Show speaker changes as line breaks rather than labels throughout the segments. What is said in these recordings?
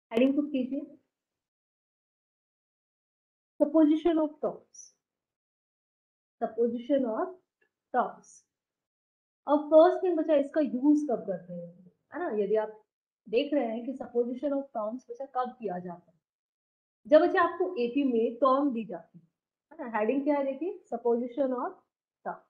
Heading put कीजिए, supposition of terms, supposition of terms. अब first thing बच्चा इसका यूज कब करते हैं, है ना, यदि आप देख रहे हैं कि सपोजिशन ऑफ टर्म्स बच्चा कब किया जाता है, जब बच्चा आपको एपी में टर्म दी जाती है ना। हेडिंग क्या है देखिए, supposition of term,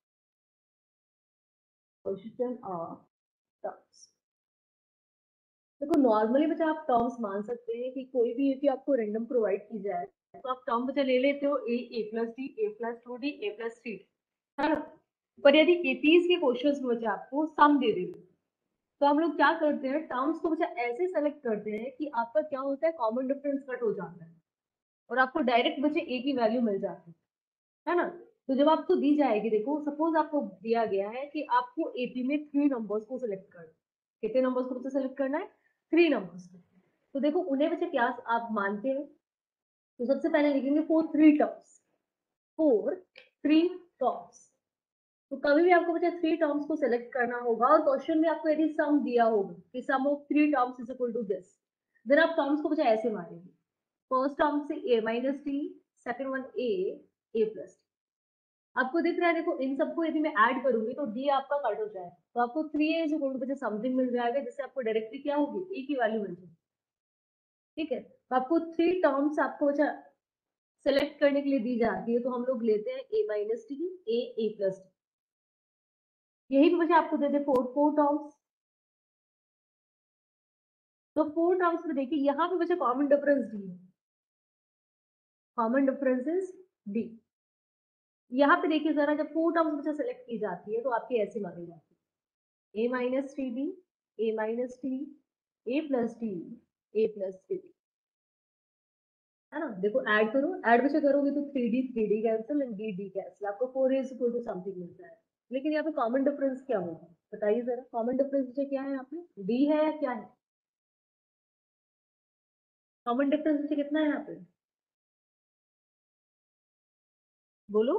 supposition of terms. देखो नॉर्मली बच्चा आप टर्म्स मान सकते हैं कि कोई भी एपी आपको रैंडम प्रोवाइड की जाए तो आप टर्म बच्चा ले लेते हो a plus d, a plus 2d, a plus 3d, है ना। पर यदि एपीज के क्वेश्चंस में बच्चा आपको सम दे देंगे तो हम लोग क्या करते हैं, टर्म्स को बच्चा ऐसे सेलेक्ट करते हैं कि आपका क्या होता है, कॉमन डिफरेंस कट हो जाता है और आपको डायरेक्ट बच्चे ए की वैल्यू मिल जाती है ना। तो जब आपको दी जाएगी, देखो सपोज आपको दिया गया है कि आपको एपी में 3 नंबर्स को सिलेक्ट करना, कितने नंबर्स को बच्चे सिलेक्ट करना है, 3 नंबर्स को। तो देखो उन्हें बच्चे क्या आप मानते हैं, तो सबसे पहले लिखेंगे फॉर 3 टर्म्स, फॉर 3 टर्म्स। तो कभी भी आपको बच्चा 3 टर्म्स को सिलेक्ट करना होगा और क्वेश्चन में आपको यदि सम दिया होगा कि sum of 3 terms is equal to this, then आप टर्म्स को बच्चा ऐसे मानेंगे, फर्स्ट टर्म से a minus d, second one a plus d. आपको दिख रहा है, देखो इन सबको यदि मैं ऐड करूंगी तो d आपका कट हो जाएगा, तो आपको 3a इज इक्वल टू बच्चा समथिंग मिल जाएगा जिससे आपको डायरेक्टली क्या होगी, a की वैल्यू मिल जाएगी। ठीक है, तो आपको 3 टर्म्स आपको बच्चा सेलेक्ट करने के लिए दी जाती है, तो हम लोग लेते हैं a minus d, a plus d. यही तो बच्चा आपको दे दे 4 टर्म्स। तो 4 टर्म्स में देखिए यहाँ पे बच्चा कॉमन डिफरेंस डी है, कॉमन डिफरेंस इज डी। यहाँ पे देखिए जरा, जब 4 टर्म्स बच्चा सेलेक्ट की जाती है तो आपकी ऐसी मानी जाती है, a minus three d, a minus d, a plus d, a plus three, है ना। देखो ऐड करो, ऐड बच्चा करोगे तो 3d cancel and d cancel, आपको 4a is equal to something मिलता है। लेकिन यहाँ पे कॉमन डिफरेंस क्या होगा, बताइए जरा, कॉमन डिफरेंस बच्चा क्या है, यहाँ पे d है या क्या है, कॉमन डिफरेंस बच्चा कितना है यहाँ पे, बोलो।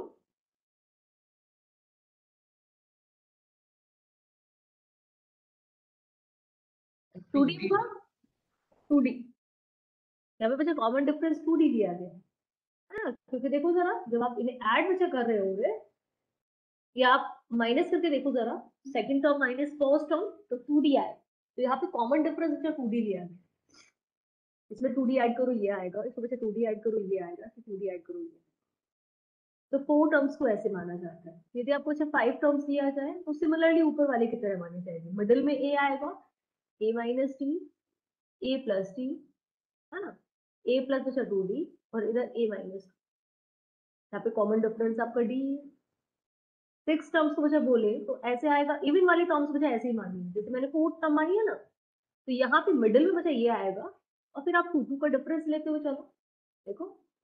2d होगा, 2d। यहाँ पे बच्चा कॉमन डिफरेंस 2d दिया गया है ना, क्योंकि देखो जरा जब आप इन्हें ऐड बच्चा कर रहे होंगे या आप माइनस करके देखो जरा, second term minus first term तो 2d आए, तो यहाँ पे कॉमन डिफरेंस बच्चा 2d लिया है, इसमें 2d ऐड करो ये आएगा, इसमें बच्चा 2d ऐड करो ये आएगा, फिर 2d ऐड करो ये। तो 4 टर्म्स को ऐसे माना जाता है। यदि आपको अच्छा 5 टर्म्स दिया जाए तो सिमिलरली ऊपर वाले की तरह मानी जाएगी, मिडिल में a आएगा, a minus d, a plus d, है ना, a प्लस बचा 2d और इधर a माइनस, यहाँ पे कॉमन डिफरेंस आपका d है। 6 टर्म्स को बचा बोले तो ऐसे आएगा, इवन वाली टर्म्स बचा ऐसे ही मानी, जैसे मैंने 4th टर्म मानी है ना, तो यहाँ पे मिडिल में बचा ये आएगा और फिर आप 2 का डिफरेंस लेते हुए चलो, देखो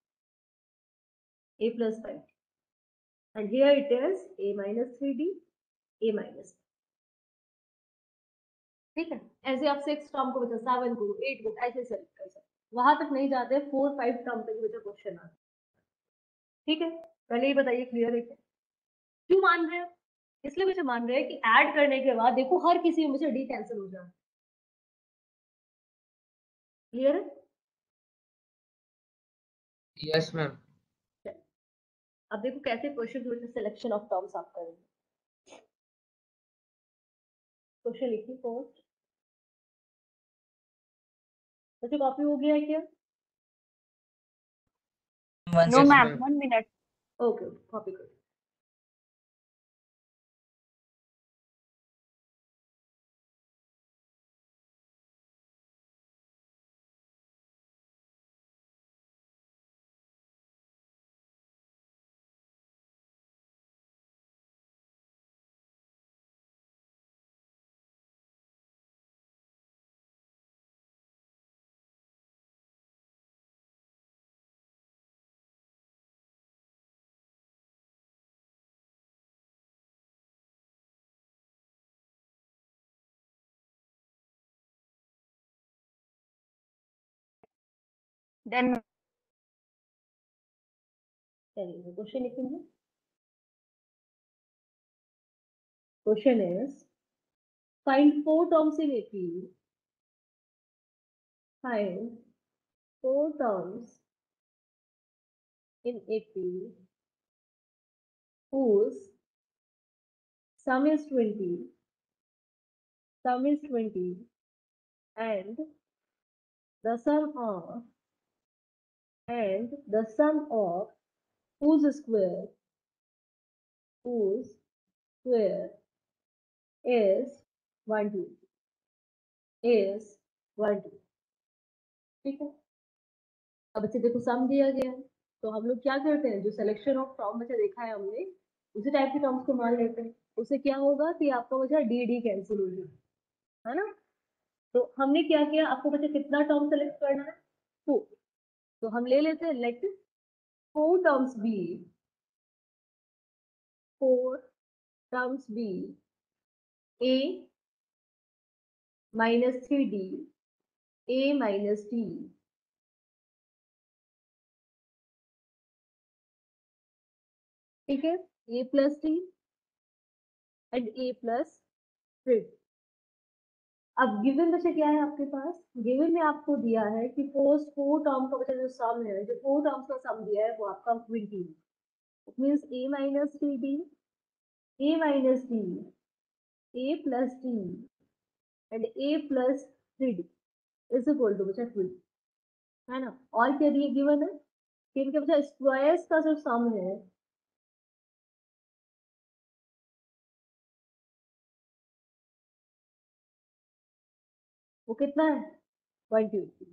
a plus 5 and here it is a minus 3d, a minus, ठीक है। ऐसे आप 6 टर्म को बचा 7 को 8 को ऐसे सेलेक्ट कर सकते, वहां तक नहीं जाते, 4 5 टर्म तक बचा क्वेश्चन आता, ठीक है। पहले ही बताइए, क्लियर है क्या, क्यों मान रहे हो, इसलिए मुझे मान रहे हैं कि ऐड करने के बाद देखो हर किसी में मुझे डी कैंसिल हो जाए, क्लियर है।
Yes ma'am.
अब देखो कैसे क्वेश्चन में सिलेक्शन ऑफ टर्म्स आप करेंगे। क्वेश्चन लिखिए फर्स्ट, बच्चों कॉपी हो गया है क्या,
no
yes
ma'am,
ma'am.
1 minute.
Okay copy करो।
देन
चलिए क्वेश्चन लिखेंगे। Question is find 4 terms in AP, find 4 terms in AP whose sum is 20 and the sum of whose square is 120 ठीक है। अब बच्चे देखो सम दिया गया है, तो हम लोग क्या करते हैं, जो सिलेक्शन ऑफ टर्म बच्चा देखा है हमने, उसी टाइप के टर्म्स को मान लेते हैं। उससे क्या होगा कि आपका बच्चा डी डी कैंसिल हो जाएगा, है ना। तो हमने क्या किया, आपको बच्चा कितना टर्म सेलेक्ट करना है, 4। तो हम ले लेते हैं let 4 terms be a minus 3d a minus d, ठीक है, a plus d and a plus 3। अब गिवन बच्चा क्या है आपके पास, गिवन में आपको दिया है कि फर्स्ट 4 टर्म का बच्चा जो सम है, जो 4 टर्म्स का सम दिया है वो आपका 20। It means a minus 3d a minus d a plus d and a plus 3d is equal to बच्चा 20, है ना। और क्या दिए गिवन है कि इनके बच्चा स्क्वायर्स का जो सम है वो कितना है, 120,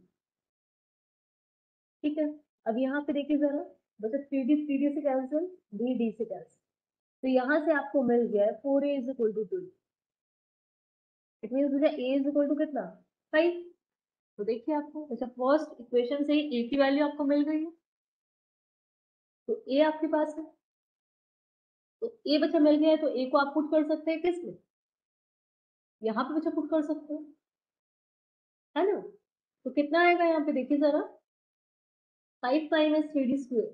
ठीक है। अब यहाँ पे देखिए जरा बच्चा 3d से कैंसिल, डी से कैंसिल, तो यहाँ से आपको मिल गया है 4a is equal to 20। It means मुझे a इज इक्वल टू कितना, 5। तो देखिए आपको अच्छा फर्स्ट इक्वेशन से ही a की वैल्यू आपको मिल गई है, तो a आपके पास है। तो a बच्चा मिल गया है, तो a को आप पुट कर सकते हैं किसमें, यहाँ पे बच्चा पुट कर सकते हैं, है ना। तो कितना आएगा यहाँ पे देखिए जरा, 5 minus 3d square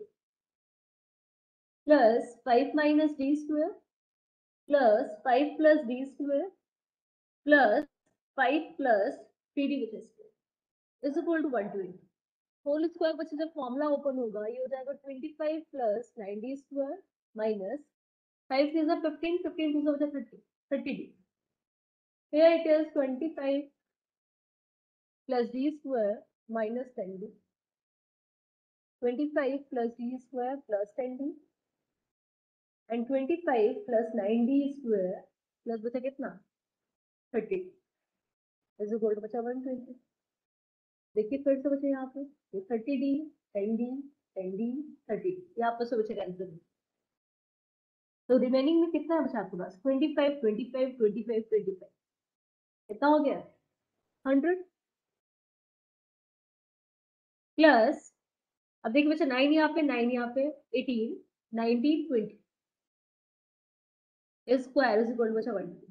plus 5 minus d square plus 5 plus d square plus 5 plus 3d बचा square is equal to 120। Whole square बच्चे जब फॉर्मूला ओपन होगा ये हो जाएगा 25 plus 9d square minus 5 is 15, 15 is 30, 30d। Here it is 25 plus d square minus 10d, 25 plus d square plus 10d and 25 plus 9d square plus बचा कितना 30 is equal to बचा 120। देखिए फिर से बचे यहाँ पे ये 30d 10d 10d 30d, ये आपस में बचे कैंसिल। तो रिमेनिंग में कितना है बचा आपके पास 25 25 25 25, कितना हो गया 100 प्लस, अब देखिए बच्चा 9 यहाँ पे 9 यहाँ पे 18 19 20 स्क्वायर इज इक्वल टू बचा 1,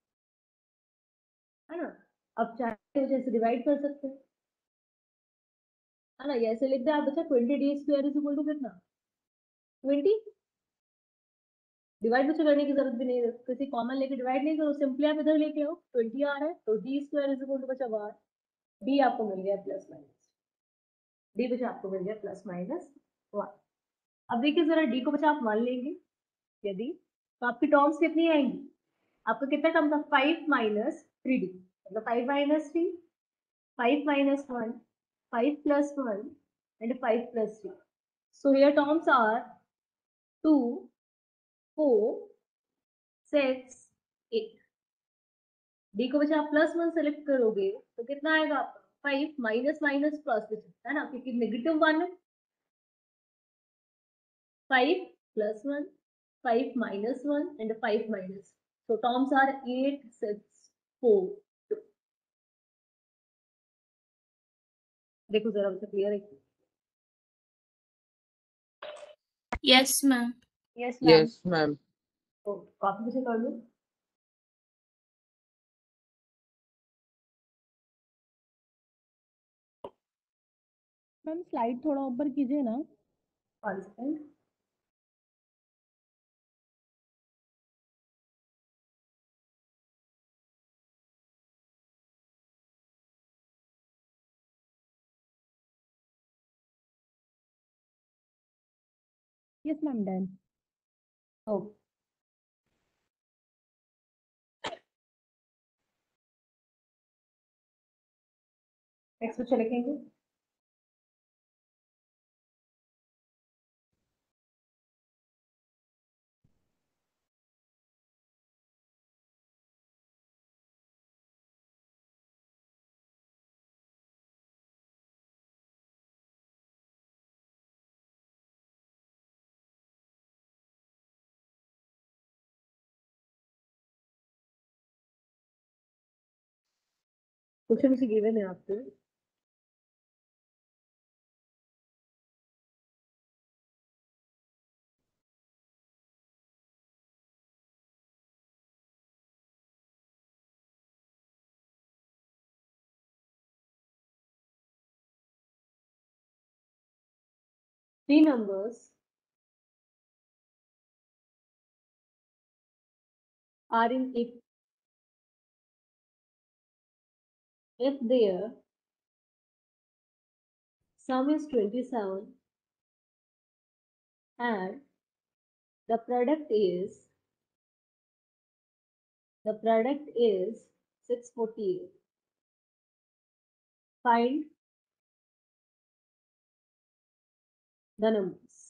है ना। अब चाहे तो जैसे डिवाइड कर सकते हैं, है ना, ये ऐसे लिख दे आप बच्चा 20d square is equal to कितना 20। डिवाइड बच्चा करने की जरूरत भी नहीं है, किसी कॉमन लेके डिवाइड नहीं करो, सिंपली आप इधर लेके आओ 20 आ रहा है तो d square is equal to बचा 1, d आपको मिल गया प्लस माइनस, d बचा आपको मिल गया प्लस माइनस 1। अब देखिए जरा d को बचा आप मान लेंगे यदि, तो आपकी टर्म्स कितनी आएंगी, आपका कितना टर्म था 5 माइनस 3d, मतलब 5 minus 3 5 minus 1 5 plus 1 and 5 plus 3। So here terms are 2 4 6 8। d को बचा आप प्लस 1 सेलेक्ट करोगे तो कितना आएगा आपका 5 माइनस माइनस प्लस है ना, क्योंकि नेगेटिव 1 है। 5 plus 1 5 minus 1 and 5 minus, so terms are 8 6 4 2। देखो जरा बच्चा क्लियर है,
yes ma'am.
Yes ma'am.
Yes ma'am.
तो कॉपी से कर लो।
मैम स्लाइड थोड़ा ऊपर कीजिए ना।
1 second.
Yes, ma'am, done.
Okay, next बच्चा लिखेंगे। क्वेश्चन मुझे गिवन है आपको। Three numbers are in if their sum is 27 and the product is 648. Find the numbers.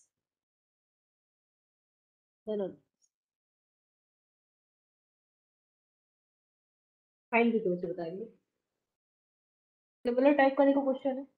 Find भी तो बताएंगे। सिमिलर टाइप का देखो क्वेश्चन है।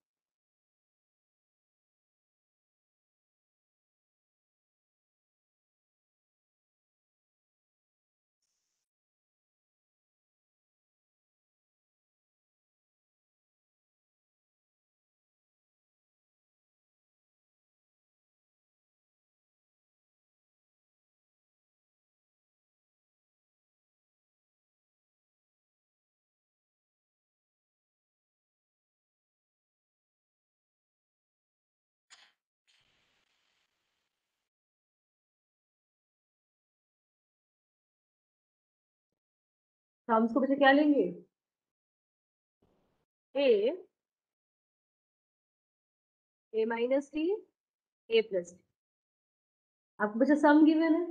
तो हम इसको बच्चे क्या लेंगे? A minus d, a plus d. आपको बच्चे सम गिवन है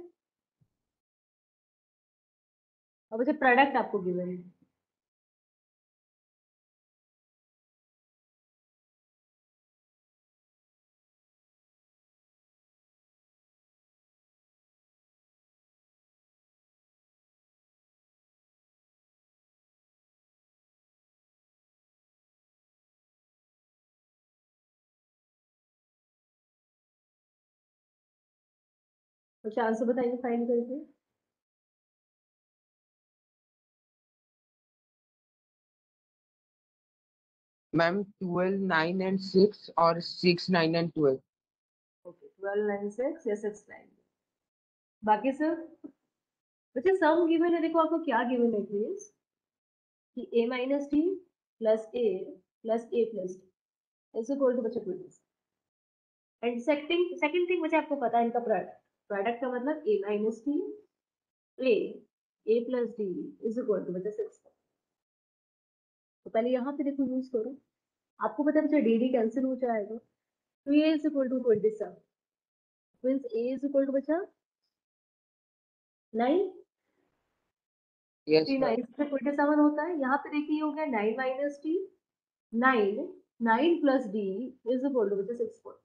और बच्चे प्रोडक्ट आपको गिवन है। बच्चे आंसर बताइए फाइंड करके।
मैम 12, 9 एंड 6 और 6, 9 एंड 12।
ओके, 12, 9, 6 या 6, 9। बाकी सब बच्चे सम गिवन है। देखो आपको क्या गिवन है प्लीज कि a minus d plus a plus a plus d is equal to बच्चे 20। एंड सेकंड थिंग मुझे आपको पता है इनका प्रोडक्ट का मतलब a minus d a plus d is equal to बच्चे 6। तो पहले यहाँ पे देखो यूज करो। आपको पता है बच्चा डी डी कैंसिल हो जाएगा, तो ये is equal to 27 means a is equal to बच्चा 9।
Yes
3
ma'am.
9 से 27 होता है। यहाँ पे देखिए हो गया 9 minus d 9 9 plus d is equal to बच्चा 6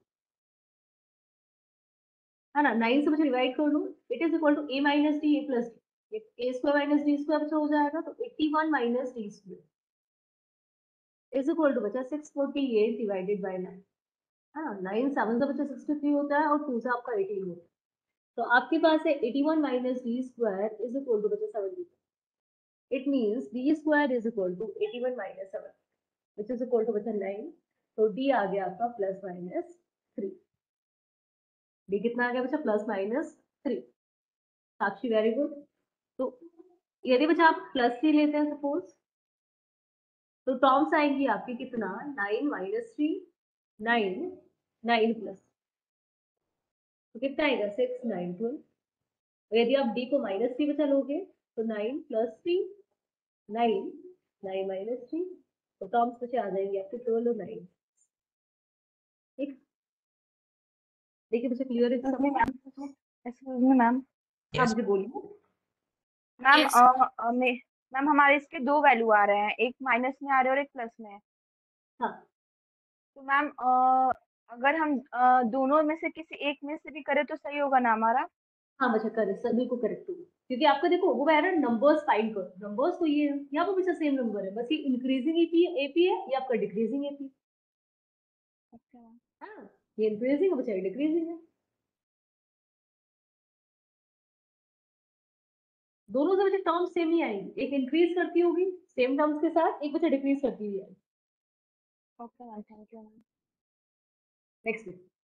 है ना। 9 से मुझे डिवाइड कर दूं, it is equal to a minus d a plus d. A square minus d square बच्चा हो जाएगा, तो 81 minus d square is equal to बच्चा 648 डिवाइडेड बाय 9 है ना। 9 7 से बच्चा 63 होता है और 2 से आपका 18 होता है। तो आपके पास है 81 minus d square is equal to बच्चा 70। It means d square is equal to 81 minus 7 which is equal to बच्चा 9। तो डी आ गया आपका प्लस माइनस 3। डी कितना आ गया बच्चा? Plus minus 3। Sakshi very good. तो यदि बच्चा आप प्लस ही लेते हैं सपोज, तो टर्म्स आएंगी आपकी कितना? 9 माइनस 3 9 9 प्लस, तो कितना आएगा? 6 9 12। यदि आप डी को माइनस 3 बचा लोगे तो 9 प्लस 3 9 9 माइनस 3, तो टर्म्स बचे आ जाएंगे आपके 12 और 9। ठीक। देखिए बच्चे क्लियर है सब?
Excuse me, ma'am. Excuse me, ma'am.
हाँ मुझे बोलिए।
Ma'am
Yes.
मैम हमारे इसके दो वैल्यू आ रहे हैं, एक माइनस में आ रहे हैं और एक प्लस में।
हाँ
तो मैम अगर हम दोनों में से किसी एक में से भी करें तो सही होगा ना हमारा?
हाँ बच्चा करेक्ट, सभी को करेक्ट होगा, क्योंकि आपका देखो वो है ना नंबर्स फाइंड करो, नंबर्स तो ये है, यहाँ पर बच्चा सेम नंबर है, बस ये इंक्रीजिंग एपी है, ये आपका डिक्रीजिंग एपी।
Okay ma'am.
हाँ ये इंक्रीजिंग है बच्चा, ये डिक्रीजिंग है। दोनों से बच्चे टर्म्स सेम ही आएंगी, एक इंक्रीज करती होगी सेम टर्म्स के साथ, एक बच्चा डिक्रीज करती हुई आएगी।
Okay ma'am, thank you ma'am.
Next.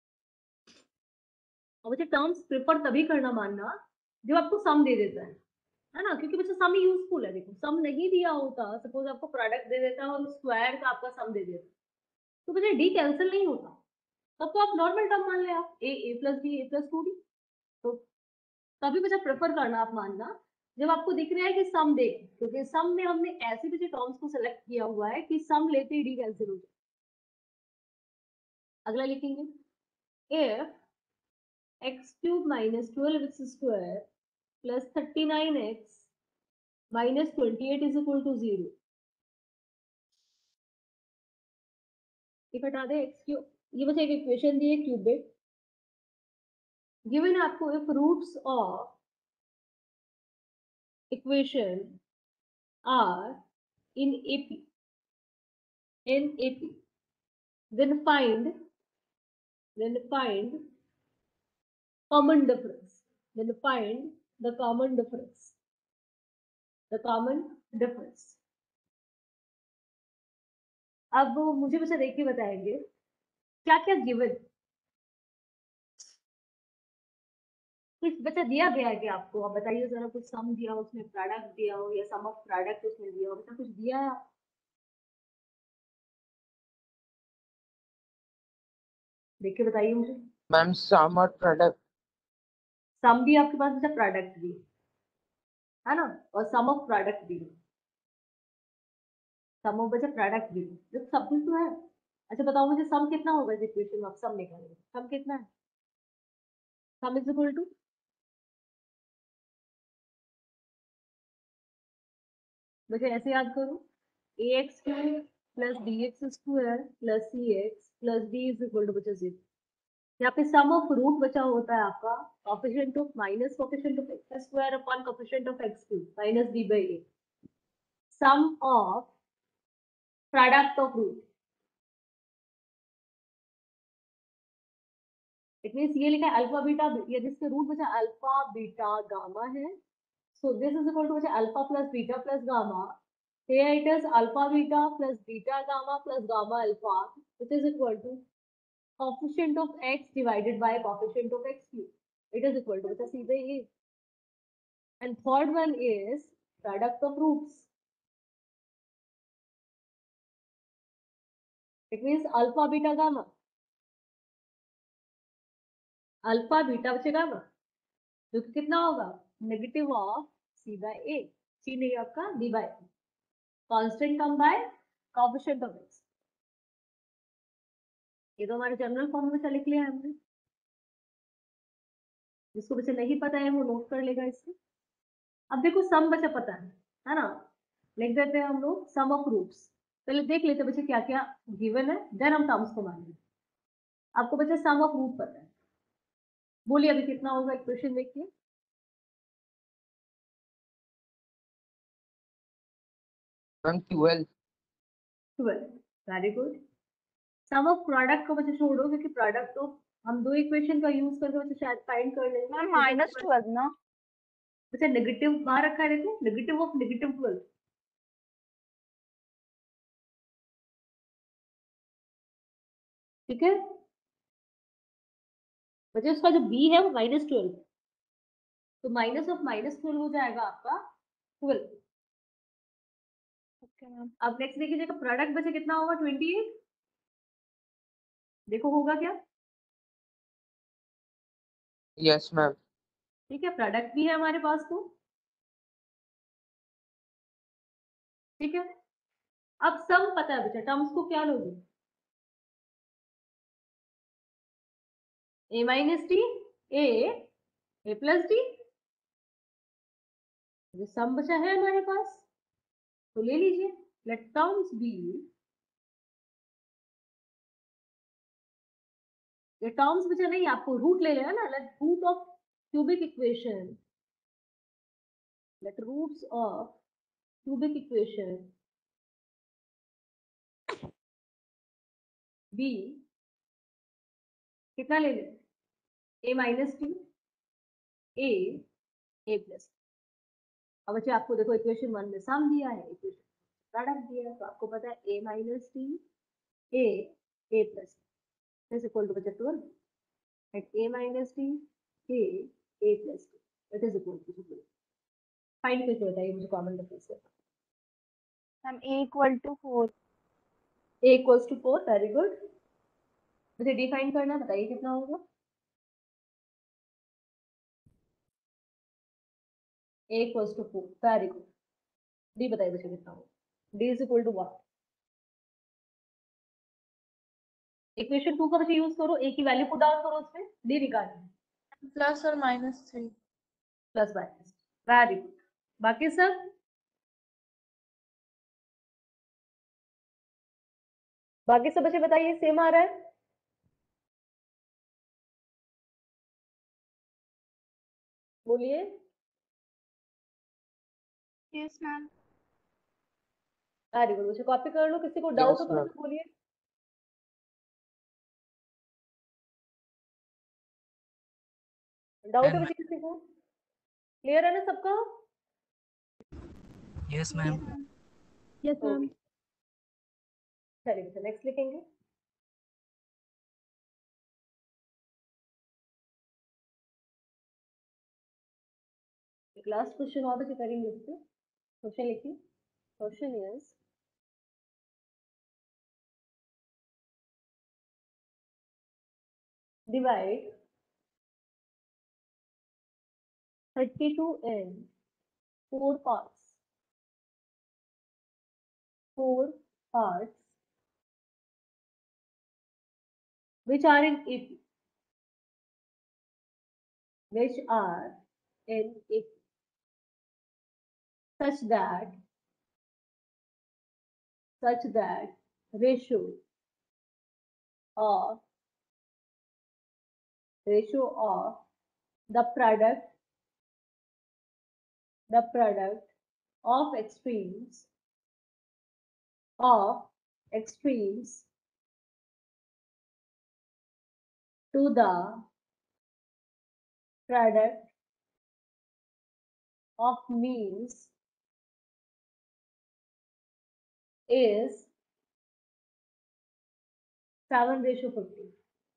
और बच्चे टर्म्स प्रेफर तभी करना मानना जब आपको सम दे देता है ना, क्योंकि बच्चा सम ही यूजफुल है। देखो सम नहीं दिया होता, सपोज आपको प्रोडक्ट दे देता और स्क्वायर का आपका सम दे देता, तो बच्चा डी कैंसिल नहीं होता, तब तो आप नॉर्मल टर्म मान ले, आप a plus b a plus 2 d. तो तभी बच्चा प्रेफर करना आप मानना जब आपको दिख रहा है कि सम दे, क्योंकि सम में हमने ऐसे बच्चे टर्म्स को सेलेक्ट किया हुआ है कि सम लेते ही डी कैंसिल हो जाए। अगला लिखेंगे, if x cube minus 12x square plus 39x minus 28 is equal to 0। ये हटा दे x क्यूब, ये बस एक इक्वेशन दी है क्यूबिक, गिवन आपको if roots of equation are in AP, then find common difference, then find the common difference। अब मुझे बच्चा देख के बताएंगे क्या क्या गिवन, कुछ बच्चा दिया गया है कि आपको, आप बताइए जरा, कुछ सम दिया हो उसमें, प्रोडक्ट दिया हो, या सम ऑफ प्रोडक्ट उसमें दिया हो, बच्चा कुछ दिया है? देख के बताइए मुझे।
मैम सम और प्रोडक्ट।
सम भी आपके पास बच्चा, प्रोडक्ट भी है ना, और सम ऑफ प्रोडक्ट भी, सम ऑफ बच्चा प्रोडक्ट भी, जो सब कुछ तो है। अच्छा बताओ मुझे सम कितना होगा इस इक्वेशन में, आप सम निकालेंगे, सम कितना है? सम इज इक्वल टू, मुझे ऐसे याद करो, a x cube plus b x square plus c x plus d is equal to बच्चा 0। यहाँ पे सम ऑफ रूट बचा होता है आपका coefficient of minus coefficient of x square upon coefficient of x cube minus b by a, sum of product of root. It means ये लिखा है अल्फा बीटा, ये जिसके रूट बचा अल्फा बीटा गामा है, so this is equal to बचा alpha plus beta plus gamma, here it is alpha beta plus beta gamma plus gamma alpha, which is equal to coefficient of x divided by coefficient of x cube, it is equal to beta c by a। And third one is product of roots, it means alpha beta gamma, alpha beta बचे gamma, जो कि कितना होगा negative of c by a, c नहीं आपका d by a, constant term by coefficient of x. ये तो हमारे जनरल फॉर्म में लिख लिया है हमने, जिसको बच्चे नहीं पता है वो नोट कर लेगा इससे। अब देखो सम बच्चा पता है ना, लिख देते हैं हम लोग सम ऑफ रूट्स। पहले देख लेते बच्चे क्या क्या गिवन है, देन हम टर्म्स को मानेंगे। आपको बच्चा सम ऑफ रूट पता है, बोलिए अभी कितना होगा इक्वेशन देखिए।
Ma'am 12।
12, very good. Sum of product को बच्चे छोड़ो, क्योंकि प्रोडक्ट तो हम दो इक्वेशन का यूज करके बच्चे शायद फाइंड कर लेंगे।
मैम -12 ना?
बच्चा नेगेटिव वहां रखा है, देखो नेगेटिव ऑफ नेगेटिव 12, ठीक है बच्चे। उसका जो बी है वो -12, तो माइनस ऑफ -12 हो जाएगा आपका 12।
Okay ma'am.
अब नेक्स्ट देखिएगा प्रोडक्ट बचे कितना होगा 28, देखो होगा क्या।
Yes ma'am.
ठीक है प्रोडक्ट भी है हमारे पास तो, ठीक है। अब सम पता है बच्चा, टर्म्स को क्या लोगे, a minus d, a plus d, ये सम बचा है हमारे पास, तो ले लीजिए. लेट टर्म्स बी, ये टर्म्स बचा नहीं, आपको रूट ले लेना ना. Let root of cubic equation, let roots of cubic equation be कितना ले लें, a minus d, a plus. अब बच्चे आपको देखो इक्वेशन 1 में सम दिया है, इक्वेशन प्रोडक्ट दिया है, तो आपको पता है a minus d, a plus is equal to बच्चे 12. At a minus d, a plus d, it is equal to 12. Find करके बताइए मुझे common difference.
Ma'am a equal to 4.
a equals to 4. Very good. मुझे define करना, बताइए कितना होगा. a equals to 4. Very good. d बताइए बच्चे कितना होगा. d is equal to what. Equation 2 का बच्चे यूज करो, a की वैल्यू पुट डाउन करो उसमें, d निकालना है.
प्लस और minus 3.
Plus minus. Very good. बाकी सब बच्चे बताइए सेम आ रहा है. बोलिए.
Yes ma'am.
Very good. बच्चे कॉपी कर लो, किसी को डाउट हो
Yes,
तो
ma'am.
बच्चे बोलिए. डाउट है बच्चे किसी को? क्लियर है ना सबका?
Yes ma'am.
Yes
okay. चलिए बच्चे नेक्स्ट लिखेंगे. एक लास्ट क्वेश्चन और बच्चे करेंगे इस पे. क्वेश्चन लिखिए. Question is divide 32 in 4 parts. 4 parts which are in AP. Which are in AP. Such that ratio of the product of extremes to the product of means is 7:50.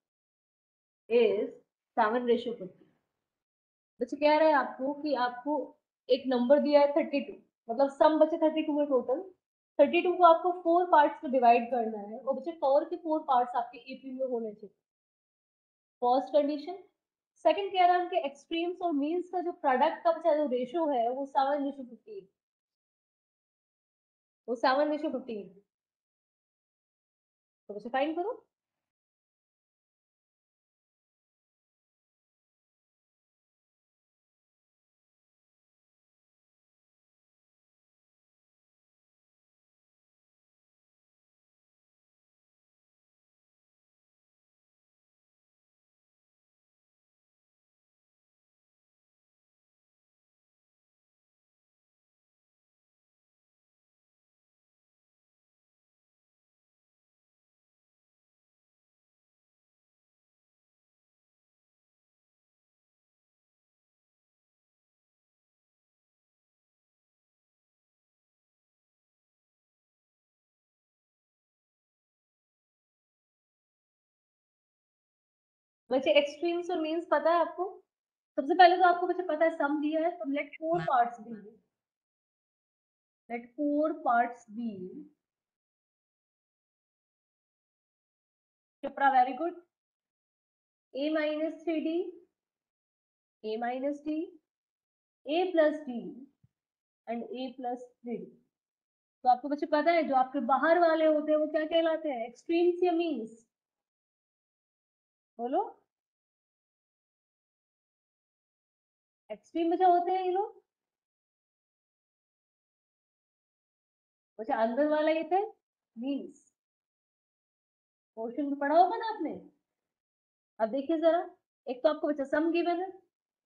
is 7:50. बच्चे कह रहे हैं आपको कि आपको एक नंबर दिया है 32, मतलब सम बचे 32 है टोटल. 32 को आपको 4 पार्ट्स में डिवाइड करना है, और बच्चे 4 के 4 पार्ट्स आपके एपी में होने चाहिए. First condition. सेकंड कह रहा है उनके एक्सट्रीम्स और मीन्स का जो प्रोडक्ट का बच्चा जो रेशियो है वो 7:15. वो 7:15. तो बच्चे फाइंड करो. बच्चे एक्सट्रीम्स और मीन्स पता है आपको. सबसे पहले तो आपको बच्चे पता है सम दिया है, तो let 4 parts be. Let 4 parts be. Chopra, very good. A minus 3D, A minus D, A plus D and A plus 3D. तो आपको बच्चे पता है जो आपके बाहर वाले होते हैं वो क्या कहलाते हैं, एक्सट्रीम्स या मीन्स? बोलो. एक्सट्रीम बचा होते हैं ये लोग। बचा अंदर वाला ये थे मीन्स, पोर्शन में पढ़ा होगा ना आपने। अब देखिए जरा, एक तो आपको बचा सम गिवन है,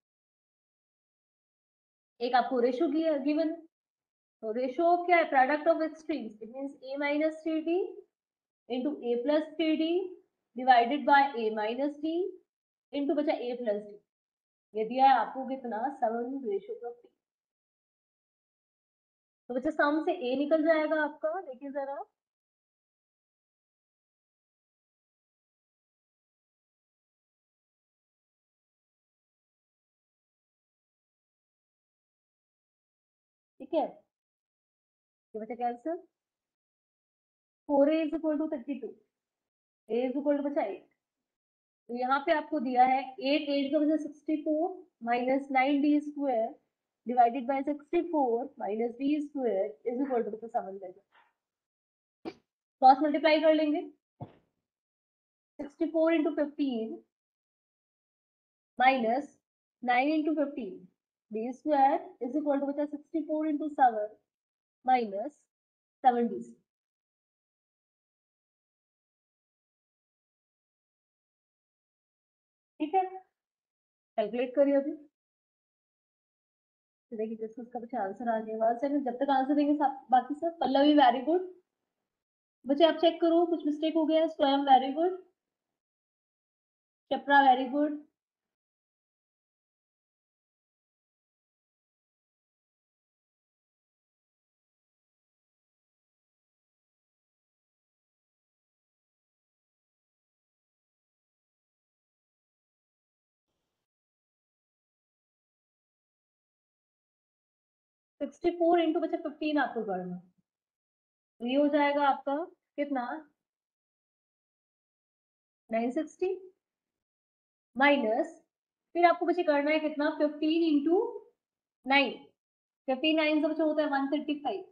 एक आपको रेशो गिवन है। तो रेशो क्या है, product of extremes, it means a minus 3d into a plus 3d divided by a minus d into बचा a plus d। ये दिया है आपको कितना, 7:3। तो बच्चा सम से a निकल जाएगा आपका, देखिए जरा, ठीक है। ये बच्चा क्या answer, 4a is equal to 32, a is equal to बच्चा 8। तो यहाँ पे आपको दिया है 8 का वजह 64 minus 9d square divided by 64 minus d square is equal to 7 cross multiply कर लेंगे, 64 into 15 minus 9 into 15 d square is equal to बचा 64 इंटू 7 माइनस 7d। ठीक है, कैलकुलेट करिए अभी। तो देखिए जैसे उसका कुछ आंसर आ गया, वन सेकंड, जब तक आंसर देंगे बाकी सब। पल्लवी वेरी गुड, बच्चे आप चेक करो कुछ मिस्टेक हो गया है। Swayam very good, Chopra very good, sixty four into बच्चा 15 आपको करना, तो ये हो जाएगा आपका कितना, 960 माइनस, फिर आपको बच्चे करना है कितना, 15 इंटू 9, 59 से बच्चा होता है 135,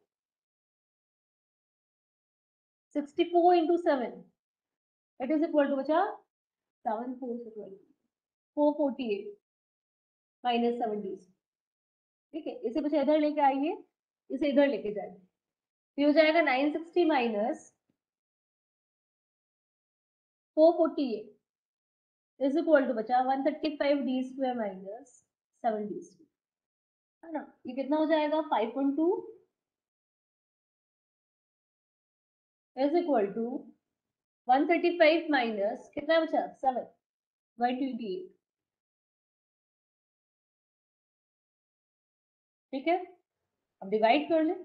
64 into 7 it is equal to बच्चा 7 4 से 12 448 माइनस 70। ठीक है, इसे बच्चा इधर लेके आइए, इसे इधर लेके जाइए, तो हो जाएगा 960 माइनस 448 इज इक्वल टू बचा 135 d square minus 7 d square, है ना। ये कितना हो जाएगा, 5.2 इज इक्वल टू 135 माइनस कितना बचा 7 128। ठीक है, अब डिवाइड कर ले,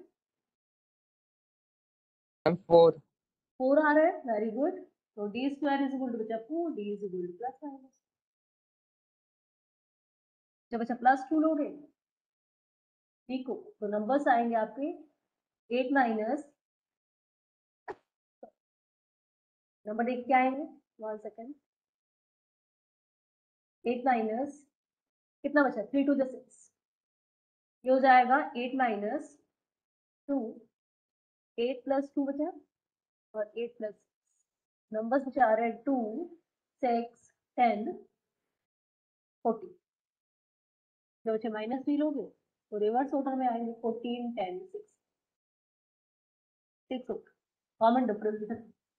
4
4 आ रहा है, वेरी गुड। तो d square is equal to बचा 4, d is equal to plus minus, जब बचा प्लस 2 लोगे, ठीक हो, तो नंबर्स आएंगे आपके 8 माइनस, नंबर 8 क्या आएंगे, 1 सेकेंड, 8 माइनस कितना बचा 3 टू द 6, ये हो जाएगा 8 माइनस 2, 8 प्लस 2 बचा और 8 प्लस नंबर्स बचा आ रहे हैं 2 6 10 40, जो बचे माइनस 3 लोगे तो रिवर्स ऑर्डर में आएंगे, 14 10 6 6 होगा, कॉमन डिफरेंस इधर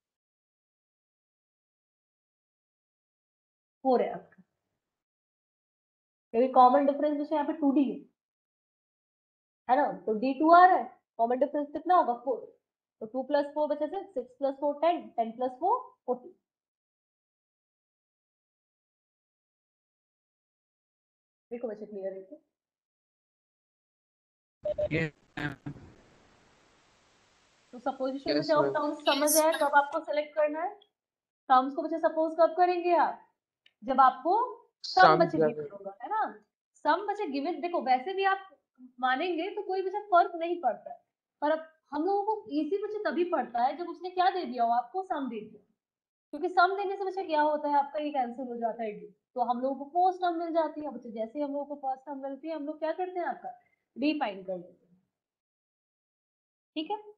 4 है आपका, क्योंकि कॉमन डिफरेंस बचा यहाँ पे 2d है ना, तो d2 आ रहा है, कॉमन डिफरेंस कितना होगा 4, तो 2 प्लस 4 बचा 6, 6 प्लस 4 10, 10 प्लस 4 40। देखो बच्चे क्लियर है क्या? तो सपोजिशन में
yes
जब
ma'am
टर्म्स समझ आए तब आपको सेलेक्ट करना है। टर्म्स को बच्चे सपोज कब करेंगे आप, जब आपको सम
sum
बच्चे
जब
गिवन होगा, है ना। सम बच्चे गिवन, देखो वैसे भी आप मानेंगे तो कोई बच्चा फर्क नहीं पड़ता है, पर अब हम लोगों को इजी बच्चे तभी पड़ता है जब उसने क्या दे दिया हो, आपको सम दे दिया, क्योंकि सम देने से बच्चा क्या होता है, आपका ये कैंसिल हो जाता है डी, तो हम लोगों को फर्स्ट टर्म मिल जाती है। बच्चे जैसे ही हम लोगों को फर्स्ट टर्म मिलती है, हम लोग क्या करते हैं, आपका डी फाइंड कर लेते हैं। ठीक है,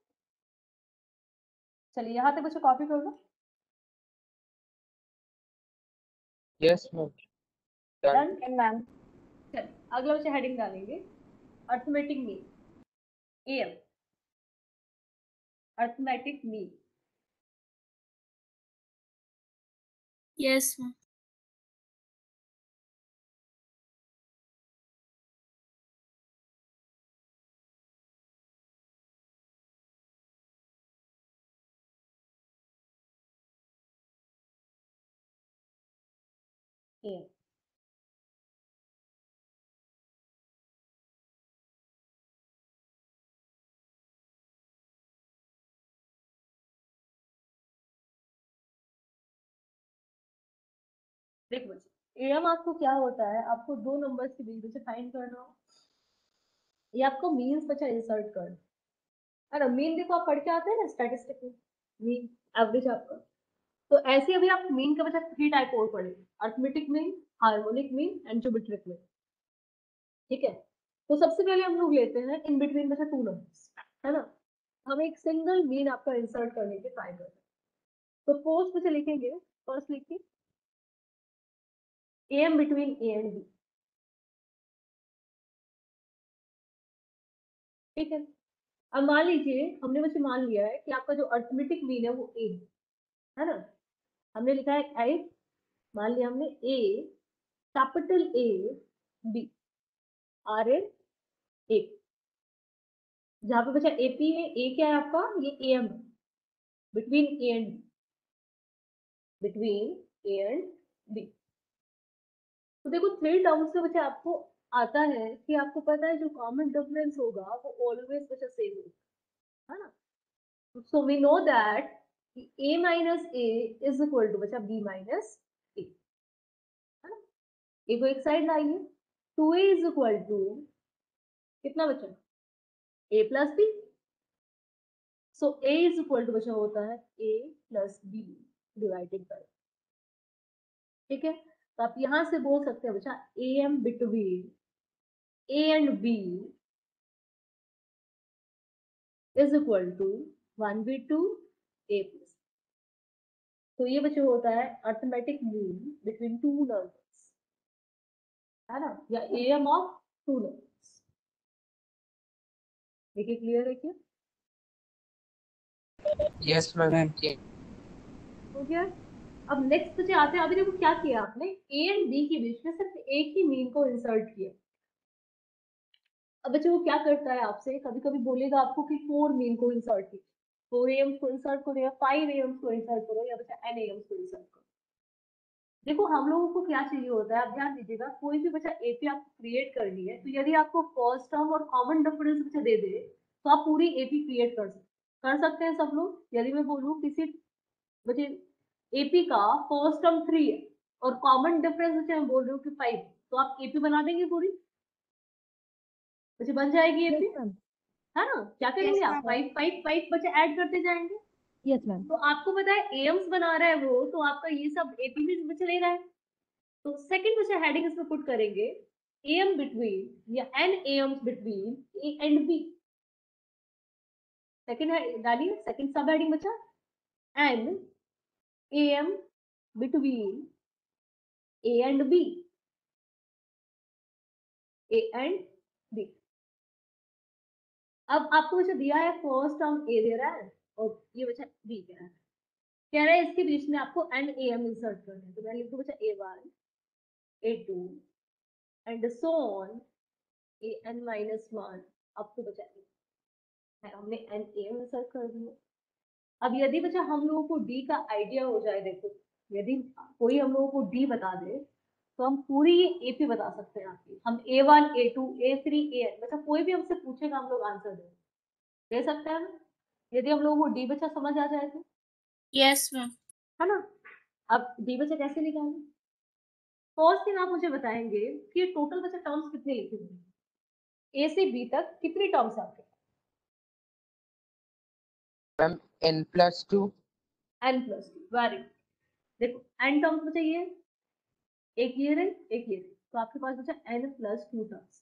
चलिए यहाँ तक बच्चे कॉपी कर लो,
yes ma'am done
done.
Ma'am
चलिए अगला बच्चा हेडिंग डालेंगे arithmetic mean, M, arithmetic mean.
Yes, ma'am.
M देखो बच्चे, एम आपको क्या होता है, आपको दो नंबर्स के बीच में फाइंड करना हो, ये आपको मीन्स बच्चा इंसर्ट करना है ना। मीन देखो आप पढ़ के आते हैं ना स्टैटिस्टिक में, मीन एवरेज आपका। तो ऐसे अभी आप मीन का बच्चा 3 टाइप और पढ़ेंगे, arithmetic mean, harmonic mean and geometric mean. ठीक है, तो सबसे पहले हम लोग लेते हैं इन बिटवीन बच्चा 2 नंबर्स, है ना। हम एक सिंगल मीन आपका इंसर्ट करने के ट्राई करते हैं। तो फर्स्ट बच्चे लिखेंगे, फर्स्ट लिखिए M between a and b. ठीक है, अब मान लीजिए हमने बच्चे मान लिया है कि आपका जो अर्थमेटिक मीन है वो ए है ना। हमने लिखा है आई, मान लिया हमने a, capital A, b, r n, a. जहां पे बचा एपी है, ए क्या है आपका, ये A M, between a and b, between a and b. तो देखो 3 टर्म्स के बच्चे आपको आता है कि आपको पता है जो कॉमन डिफरेंस होगा वो ऑलवेज बच्चा सेम होगा, है ना। So we know that a minus a is equal to बच्चा b माइनस ए, है ना। ए को एक साइड लाइए, 2a इज इक्वल टू कितना बचा, a plus b. So a is equal to बचा होता है a plus b divided by. ठीक है, तो आप यहां से बोल सकते हैं बच्चा A M between a and b is equal to 1v2 a plus. तो ये बच्चे होता है arithmetic mean between two numbers, है ना, या A M of two numbers. देखिए क्लियर है क्या,
Yes, ma'am.
हो गया। अब नेक्स्ट बच्चे आते हैं, अभी देखो क्या किया आपने, ए एंड बी के बीच में सिर्फ एक ही मीन को इंसर्ट किया। अब बच्चे वो क्या करता है आपसे, कभी कभी बोलेगा आपको कि 4 मीन को इंसर्ट कीजिए, 4 एम्स को इंसर्ट करो या 5 एम्स को इंसर्ट करो या बच्चा एन एम्स को इंसर्ट करो। देखो हम लोगों को क्या चाहिए होता है, आप ध्यान दीजिएगा, कोई भी बच्चा एपी आपको क्रिएट करनी है तो यदि आपको फर्स्ट टर्म और कॉमन डिफरेंस बच्चा दे दे तो आप पूरी एपी क्रिएट कर सकते हैं सब लोग। यदि मैं बोलूँ किसी बच्चे एपी का फर्स्ट टर्म 3 है और कॉमन डिफरेंस बच्चे मैं बोल रही हूँ कि 5, तो आप एपी बना देंगे पूरी, बच्चे बन जाएगी एपी, है ना। क्या करेंगे
यस
आप,
मैम।
5 5 5 बच्चे ऐड करते जाएंगे।
Yes ma'am.
तो आपको पता है एम्स बना रहा है वो, तो आपका ये सब एपी में चलेगा है। तो सेकंड बच्चा हेडिंग इसमें पुट करेंगे एम बिटवीन या n Ms between a and b. Second डालिए, सेकंड सब हेडिंग बच्चा n M between a and b, a and b. अब आपको बच्चा दिया है फर्स्ट टर्म ए दे रहा है और ये बच्चा बी कह रहा है इसके बीच में आपको एन ए एम इंसर्ट करना है। तो मैं लिख दूं बच्चा A1 A2 and so on a n minus 1 अब तो बचा है, हमने एन ए एम इंसर्ट कर दिया। अब यदि बच्चा हम लोगों को डी का आइडिया हो जाए, देखो यदि कोई हम लोगों को डी बता दे तो हम पूरी एपी बता सकते हैं आपकी। हम A1 A2 A3 AN बच्चा कोई भी हमसे पूछेगा हम लोग आंसर दे सकते हैं ना, यदि हम लोगों को डी बच्चा समझ आ जाए तो,
Yes, ma'am.
है ना। अब डी बच्चा कैसे निकालें, फर्स्ट थिंग आप मुझे बताएंगे कि टोटल बच्चा टर्म्स कितने लिखे हुए, ए से बी तक कितनी टर्म्स आपके,
Ma'am, n+2.
n+2, very. देखो n टर्म्स बचा ये एक ये रहे एक ये रहे, तो आपके पास बचा n+2 टर्म्स,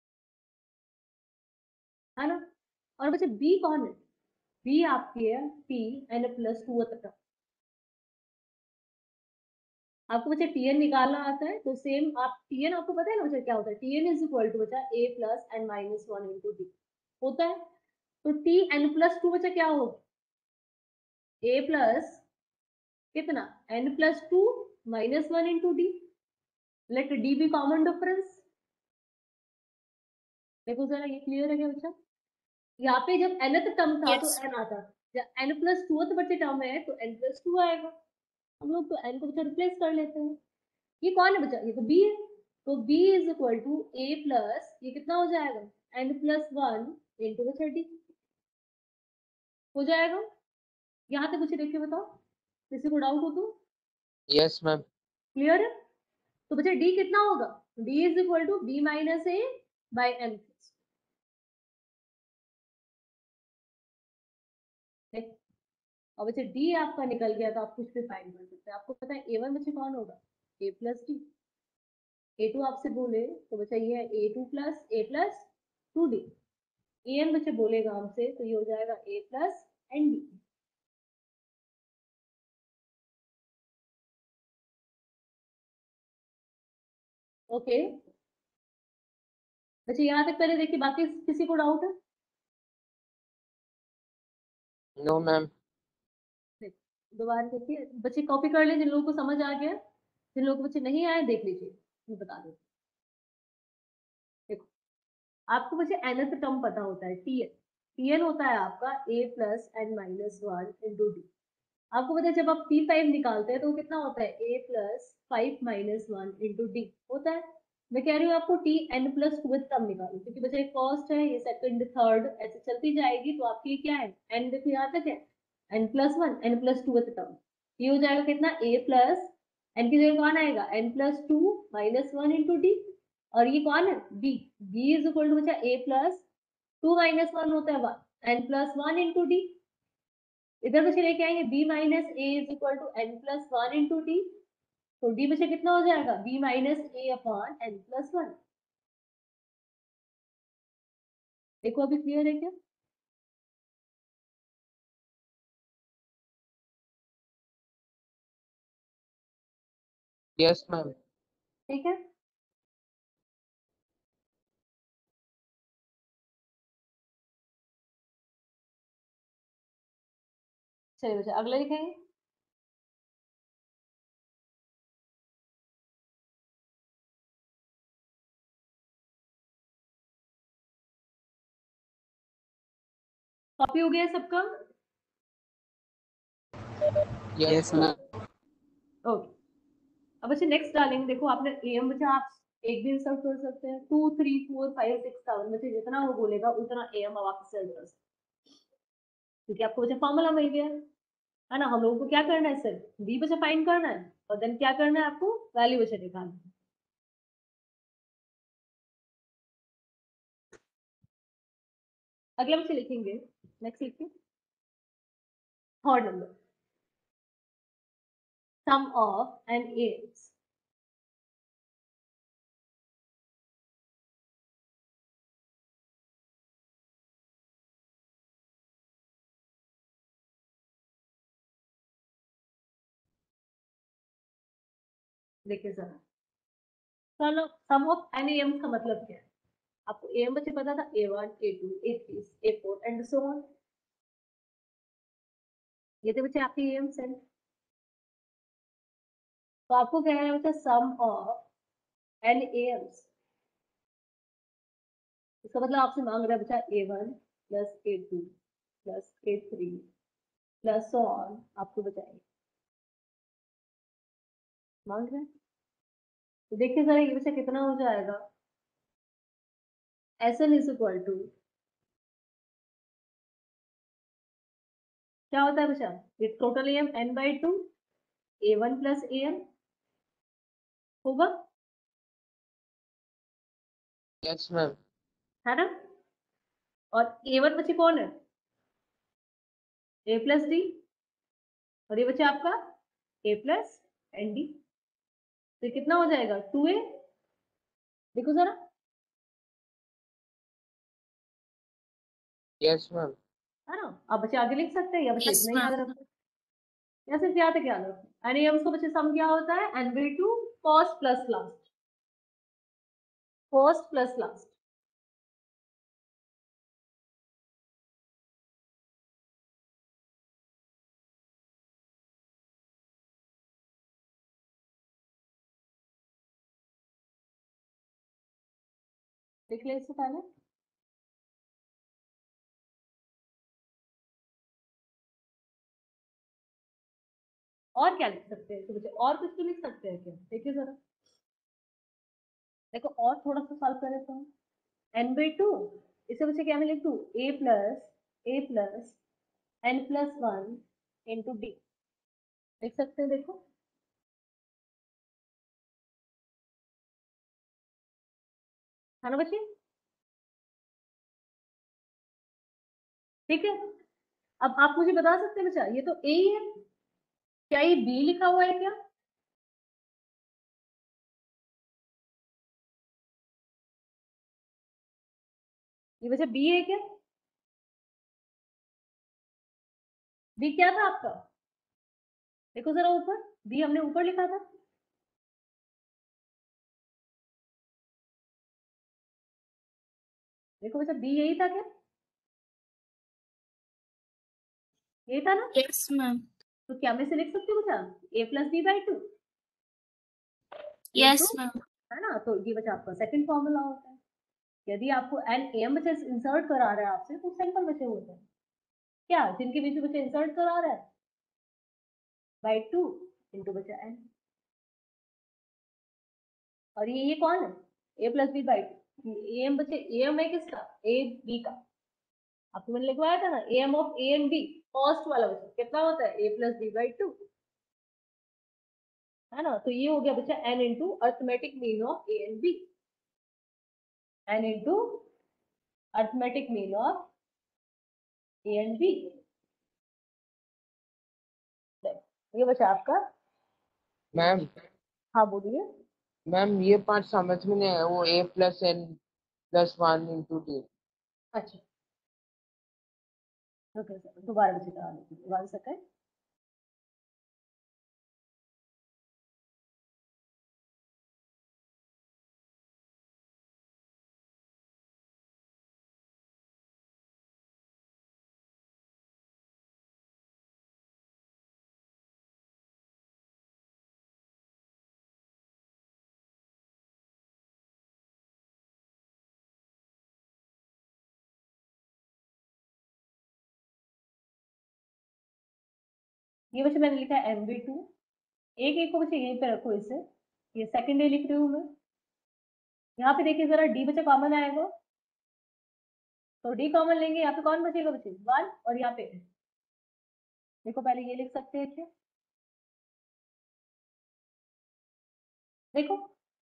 है ना। और बचा b कौन है, b आपकी है p n+2 टर्म, आपको बच्चा टीएन निकालना आता है तो सेम आप टीएन आपको पता है ना बच्चा क्या होता है, टीएन इज इक्वल टू बच्चा a plus n minus one into d होता है। तो टी एन प्लस टू बच्चा क्या होगा, ए प्लस कितना n plus two minus one into d, let d be common difference. देखो जरा ये क्लियर है क्या बच्चा, यहाँ पे जब nth टर्म था तो
Yes.
n आता, जब n प्लस टू बच्चे टर्म है तो n प्लस टू आएगा, हम लोग तो n को बच्चा रिप्लेस कर लेते हैं। ये कौन है बच्चा, ये तो b है, तो b is equal to a plus ये कितना हो जाएगा n प्लस वन इंटू बच्चा d हो जाएगा। यहाँ तक बच्चे देख के बताओ, किसी को डाउट हो तो
Yes, ma'am.
क्लियर है। तो बच्चा d कितना होगा, d is equal to b minus a by n plus. और बच्चे d आपका निकल गया तो आप कुछ भी फाइंड कर सकते हैं। आपको पता है a1 बच्चे कौन होगा, a प्लस डी। a2 आपसे बोले तो बच्चा ये है a2 plus a plus two d. an बच्चे बोलेगा हमसे तो ये हो जाएगा a plus n d. Okay बच्चे यहाँ तक पहले देखिए, बाकी किसी को डाउट है।
No, ma'am.
दोबारा देखिए बच्चे, कॉपी कर ले जिन लोगों को समझ आ गया, जिन लोगों को बच्चे नहीं आए देख लीजिए, मैं बता देती हूँ। देखो आपको बच्चे nth टर्म पता होता है टीएन, टीएन होता है आपका a plus n minus one into d. आपको पता है जब आप P5 निकालते हैं तो वो कितना होता है a plus five minus one into d होता है। मैं कह रही हूँ आपको T n plus two term निकालो, क्योंकि बच्चा एक फर्स्ट है, ये सेकंड थर्ड ऐसे चलती जाएगी, तो आपकी क्या है एन, देखो यहाँ तक है n plus one n plus two term, ये हो जाएगा कितना a प्लस एन की जगह कौन आएगा n plus two minus one into d, और ये कौन है b, b is equal to बच्चा a plus two minus one होता है one n plus one into d. इधर बच्चे लेके आएंगे b minus a is equal to n plus one into d, तो डी बच्चे कितना हो जाएगा b minus a upon n plus one. देखो अभी क्लियर है क्या।
Yes, ma'am.
ठीक है चलिए बच्चे अगला लिखेंगे। कॉपी हो गया सबका,
Yes, ma'am.
ओके। अब बच्चे नेक्स्ट डालेंगे, देखो आपने एम बच्चे आप एक भी इंसर्ट कर सकते हैं, 2 3 4 5 6 7 बच्चे जितना वो बोलेगा उतना एम अब आप इंसर्ट कर सकते हैं, क्योंकि आपको बच्चे फॉर्मूला मिल गया है ना। हम लोगों को क्या करना है, सिर्फ बी बच्चे फाइंड करना है और देन क्या करना है आपको वैल्यू बच्चे निकालना है। अगला बच्चे लिखेंगे, नेक्स्ट लिखिए third number, sum of an AX देखिए जरा, चलो सम ऑफ एन एम का मतलब क्या है, आपको एम बच्चे पता था A1 A2 A3 A4 and so on, ये थे बच्चे आपके एम सेट। तो आपको क्या है बच्चा सम ऑफ एन एम्स, इसका मतलब आपसे मांग रहा है बच्चा A1 plus A2 plus A3 plus so on, आपको बताइए मांग रहे हैं। तो देखिए जरा ये बच्चा कितना हो जाएगा, Sn इज इक्वल टू क्या होता है बच्चा, ये total M n by two A1 plus AM होगा,
Yes, ma'am.
है ना। और A1 बच्चे कौन है A प्लस डी, और ये बच्चे आपका A प्लस एन डी, तो ये कितना हो जाएगा 2A, देखो जरा
Yes, ma'am.
है ना। आप बच्चे आगे लिख सकते हैं या बच्चे
Yes,
इतना ही याद
ma'am.
रखो, या सिर्फ यहाँ तक याद रखो। NAMs को बच्चे सम क्या होता है, N/2 first plus last, first plus last. देख ले इससे पहले। और क्या लिख सकते हैं तो बच्चे, और कुछ तो लिख सकते हैं क्या, देखिए जरा। देखो और थोड़ा सा सॉल्व करें तो N/2 इसे बच्चे क्या मैं लिख दूं, A plus N+1 into D, लिख सकते हैं। देखो है ना बच्चे, ठीक है। अब आप मुझे बता सकते हैं बच्चा, ये तो A ही है, क्या ये B लिखा हुआ है क्या? ये बच्चा B है क्या? B क्या था आपका, देखो जरा ऊपर, B हमने ऊपर लिखा था। देखो बच्चा B यही था क्या, यही था ना?
Yes, ma'am.
तो क्या मैं इसे लिख सकती हूँ बच्चा, A+B/2
Yes,
इंटू,
ma'am.
है ना? तो ये बच्चा आपका सेकंड फॉर्मूला होता है। यदि आपको NAM बच्चे इंसर्ट करा रहा है आपसे, तो सिंपल बच्चे होते हैं क्या, जिनके बीच में बच्चे इंसर्ट करा रहा है बाई 2 इंटू बच्चा N। और ये कौन है, A+B/2। AM बच्चे, AM है किसका, AB का। आपको मैंने लिखवाया था ना, AM of A and B, first वाला बच्चा कितना होता है, A+B/2, है ना? तो ये हो गया बच्चा N into arithmetic mean of A and B, N into arithmetic mean of A and B। ये बच्चा आपका।
मैम
हाँ बोलिए।
मैम ये पार्ट समझ में नहीं आया, वो A+N+1 इंटू D।
अच्छा ओके सर, दोबारा बच्चे करा लेते हैं, 1 सेकंड। ये बच्चे मैंने लिखा है MB2, एक एक को बच्चे यहीं पे रखो इसे, ये सेकंड डे लिख रही हूँ मैं। यहाँ पे देखिए जरा, D बच्चा कॉमन आएगा, तो D कॉमन लेंगे, यहाँ पे कौन बचेगा बच्चे, 1, और यहाँ पे देखो पहले ये लिख सकते हैं क्या, देखो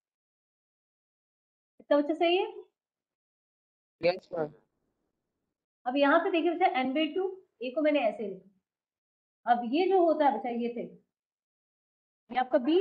इतना बच्चा सही है।
Yes ma'am.
अब यहाँ पे देखिए बच्चा NB2, ए को मैंने ऐसे लिखा। अब ये जो होता है बच्चा, ये थे, ये आपका B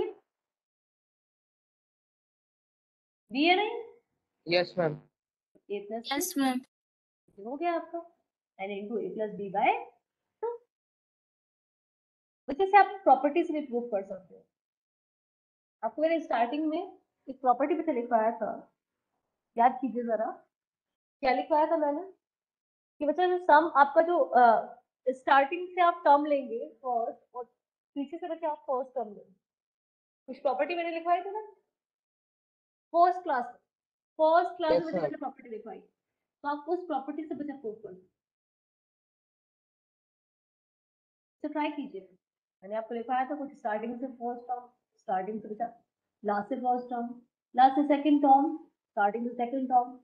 है नहीं,
yes ma'am.
A+B
Yes, ma'am.
हो गया आपका N इंटू A+B/2। बच्चे से आप प्रॉपर्टीज भी प्रूव कर सकते हो। आपको मैंने स्टार्टिंग में एक प्रॉपर्टी पे लिखवाया था, याद कीजिए जरा, क्या लिखवाया था मैंने, कि बच्चा जो सम आपका जो स्टार्टिंग से आप टर्म लेंगे फर्स्ट, और पीछे से बच्चे आप फर्स्ट टर्म लेंगे, कुछ प्रॉपर्टी मैंने लिखवाई थी ना फर्स्ट क्लास में, फर्स्ट क्लास में
यस
बच्चे
मैम।
मैंने प्रॉपर्टी लिखवाई, तो आप उस प्रॉपर्टी से बच्चा प्रूव कर, तो ट्राई कीजिए। मैंने आपको लिखवाया था कुछ स्टार्टिंग से फर्स्ट टर्म, स्टार्टिंग से बच्चा लास्ट से फर्स्ट टर्म, लास्ट से सेकंड टर्म, स्टार्टिंग से सेकंड टर्म,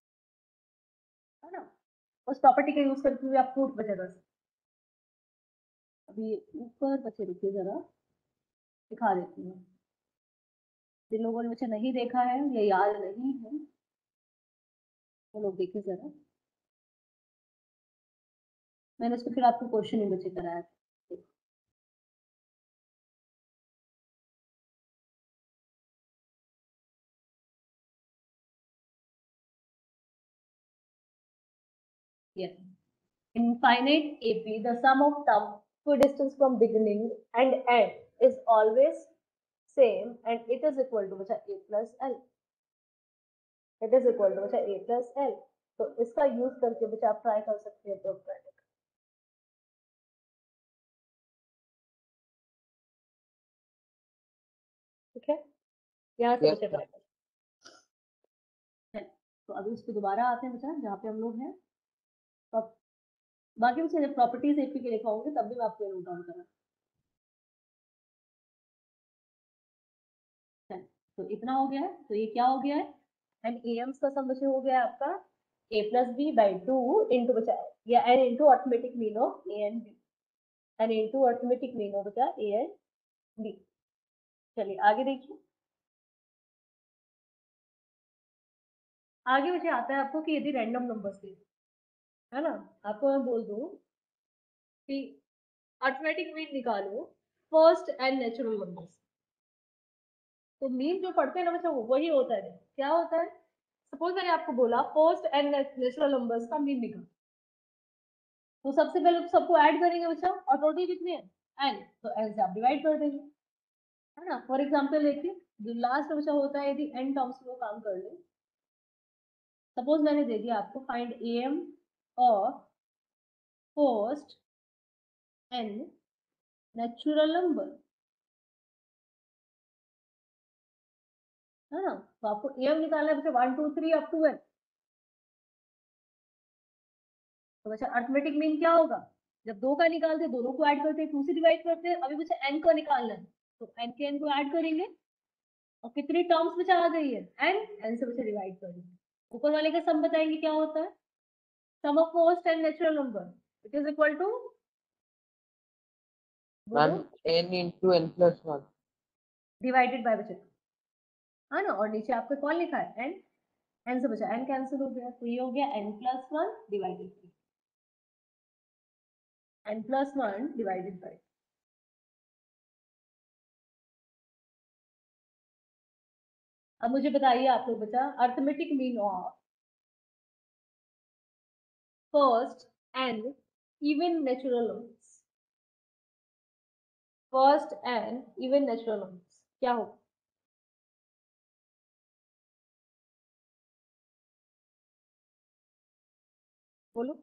है ना? उस प्रॉपर्टी का यूज करते हुए आप प्रूफ बचा कर सकते। अभी ऊपर बच्चे रुकिए जरा, दिखा देती हूँ। जिन लोगों ने बच्चे नहीं देखा है या याद नहीं है, वो लोग देखिए जरा, मैंने उसको फिर आपको क्वेश्चन ही बच्चे कराया था। Yes. In finite AP, the sum of equidistance from beginning and end is always same and it is equal to बचा a plus l. It is equal to बचा a plus l. तो इसका use करके बचा आप try कर सकते हैं प्रूफ करने का. ठीक है, यहाँ से
Yes,
बचा ट्राई कर. तो अभी उस पर दोबारा आते हैं बचा जहाँ पे हम लोग हैं. तो बाकी मुझे जब प्रॉपर्टीज एपी के लिखा होंगे तब भी मैं आपको नोट डाउन करा. तो इतना हो गया है. तो ये क्या हो गया है, एंड एम्स का सम बचे हो गया है आपका a plus b by 2 into बचा या n into arithmetic mean of a and b, n into arithmetic mean of बचा a एंड b. चलिए आगे देखिए. आगे मुझे आता है आपको कि यदि रैंडम नंबर्स थे, है ना, आपको मैं बोल दूं कि अर्थमेटिक मीन निकालो फर्स्ट एंड नेचुरल नंबर्स. तो मीन जो पढ़ते हैं ना बच्चा वो वही होता है. क्या होता है, सपोज मैंने आपको बोला फर्स्ट एंड नेचुरल नंबर्स का मीन निकालो, तो सबसे पहले तो सबको ऐड करेंगे बच्चा और टोटल कितने हैं n, तो n से आप डिवाइड कर देंगे, है ना. फॉर एग्जांपल देखिए जो लास्ट बच्चा होता है यदि n टर्म्स में काम कर ले, सपोज मैंने दे दिया आपको find am of first n natural number, है ना. तो आपको am निकालना है बच्चा 1 2 3 अप टू n. तो बच्चा अर्थमेटिक मीन क्या होगा, जब दो का निकालते दोनों को ऐड करते 2 से डिवाइड करते हैं. अभी बच्चा n का निकालना है तो n के n को ऐड करेंगे और कितनी टर्म्स बचा आ गई है n से बच्चा डिवाइड करेंगे. ऊपर वाले का सम बताएंगे क्या होता है, sum of first n natural number it is equal to
ma'am, n into n plus 1.
Divided by बच्चा, है ना. और नीचे आपको कौन लिखा है n से बचा n कैंसिल हो गया, तो ये हो गया n plus 1 divided n plus 1 divided by. अब मुझे बताइए आप लोग बचा arithmetic mean of first n even natural numbers. First n even natural numbers क्या होगा, बोलो.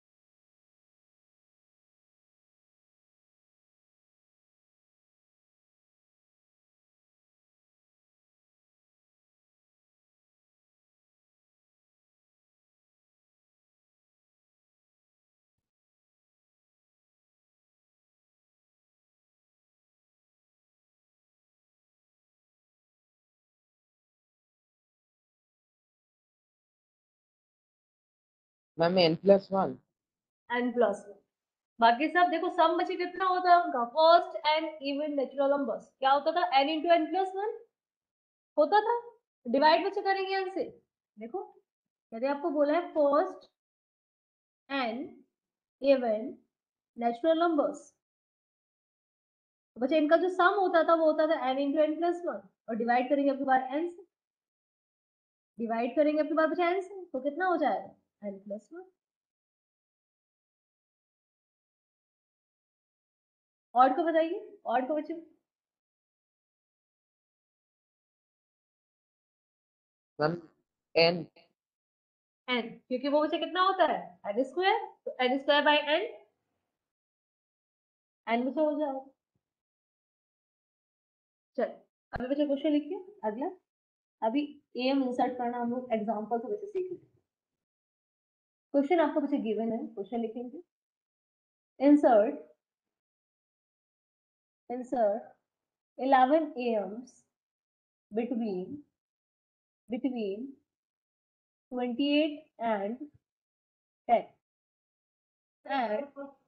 Ma'am, n plus 1.
n plus 1. बाकी सब देखो सम बचे कितना होता है उनका first n even natural numbers क्या होता था n इंटू n प्लस 1 होता था. डिवाइड बच्चे करेंगे n से. देखो यदि आपको बोला है first n even natural numbers, तो बच्चे इनका जो सम होता था वो होता था n इंटू n प्लस 1 और डिवाइड करेंगे अपनी बार n से. डिवाइड करेंगे अपनी बार बच्चे n से तो कितना हो जाएगा n प्लस 1. और को बताइए और को बच्चे
Ma'am, n.
n क्योंकि वो बच्चे कितना होता है n स्क्वायर, तो n square by n n बच्चे हो जाएगा. चल अभी बच्चे क्वेश्चन लिखिए अगला. अभी एम इंसर्ट करना हम लोग एग्जांपल से बच्चे सीख लेंगे. क्वेश्चन आपको बच्चे गिवन है, क्वेश्चन लिखेंगे insert 11 AMs between 28 and 10 and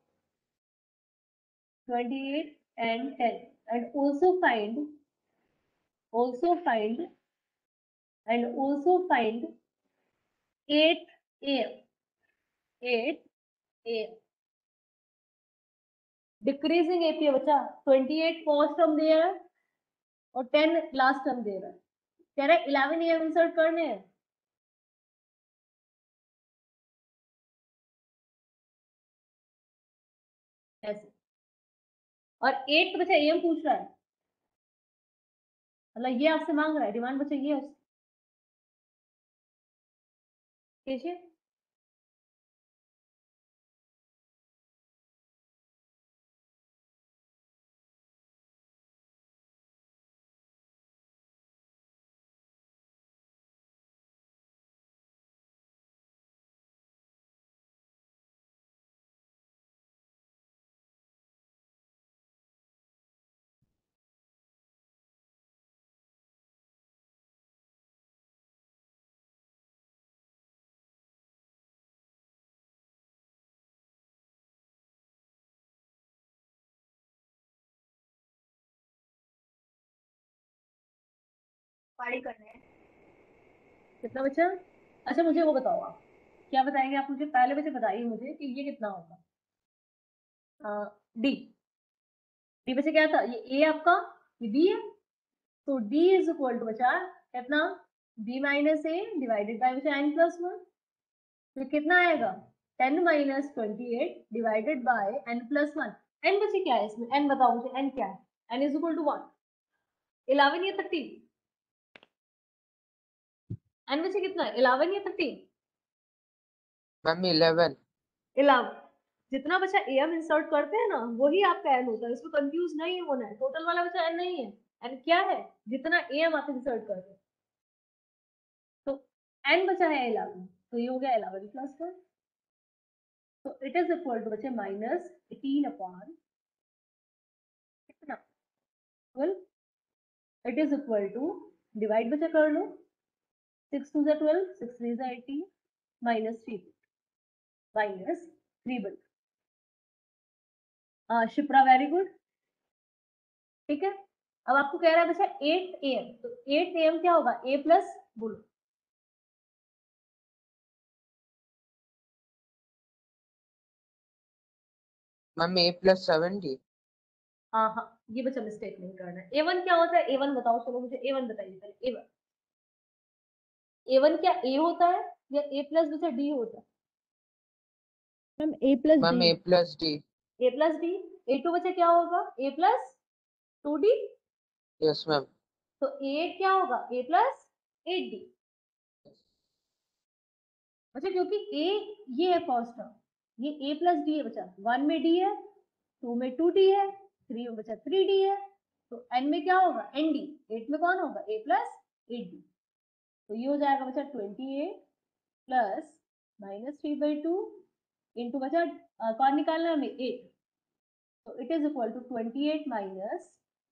28 and 10 and also find 8 AM 8 AM. Decreasing AP है बच्चा 28 फर्स्ट टर्म दे रहा है और 10 लास्ट टर्म दे रहा है. कह रहा है 11 AM इंसर्ट करने हैं. ऐसे और 8 तो बच्चा एम पूछ रहा है, मतलब ये आपसे मांग रहा है, डिमांड बच्चा ये है उसकी। कैसे?
पारी करने हैं।
कितना बच्चा? अच्छा मुझे वो बताओ, आप क्या बताएंगे? आप मुझे पहले बच्चे बताइए मुझे कि ये कितना होगा। डी। डी बच्चे क्या था? ये ए आपका, ये बी है, तो डी इज इक्वल टू बच्चा कितना? B minus a divided by बच्चा एन प्लस वन। तो कितना आएगा? 10 minus 28 divided by n plus one. N बच्चे क्या है इसमें? एन बताओ मुझे, एन क्या है? एन इज इक्वल टू 1, 11 या 13? एन बच्चे कितना है? 11 या 13?
मैम 11।
11। जितना बच्चा ए हम इंसर्ट करते हैं ना, वही आपका एन होता है, इसमें कंफ्यूज नहीं होना है। टोटल वाला बच्चा एन नहीं है, एन क्या है? जितना ए हम आप इंसर्ट करते हैं। तो एन बचा है 11, तो ये हो गया 11 प्लस 1। तो इट इज इक्वल टू बच्चे माइनस 18 अपॉन कितना? 12। It is equal to, divide बच्चा कर लो, 6 2 12, 6 3 18, माइनस 3 माइनस 3 बल। Shipra very good. ठीक है, अब आपको कह रहा है बच्चा 8 AM, तो 8 AM क्या होगा? ए प्लस, बोलो।
Ma'am a plus 70।
हाँ हाँ, ये बच्चा मिस्टेक नहीं करना है। A1 क्या होता है? A1 बताओ, चलो मुझे A1 बताइए पहले। A1, A1 क्या ए होता है या ए प्लस बच्चा डी होता है? Ma'am a plus
ma'am
d.
A plus d.
A plus d. A2 बच्चा क्या होगा? A plus 2D।
Yes ma'am.
तो A8 क्या होगा? A plus 8D। बच्चा क्योंकि ए, ये है फर्स्ट टर्म, ये ए प्लस डी है बच्चा। 1 में डी है, 2 में 2D है, 3 में बच्चा 3D है, तो n में क्या होगा? ND। 8 में कौन होगा? A plus 8D। तो ये हो जाएगा बच्चा 28 प्लस माइनस 3/2 इंटू बचा कौन निकालना है हमें? 8। तो it is equal to 28 minus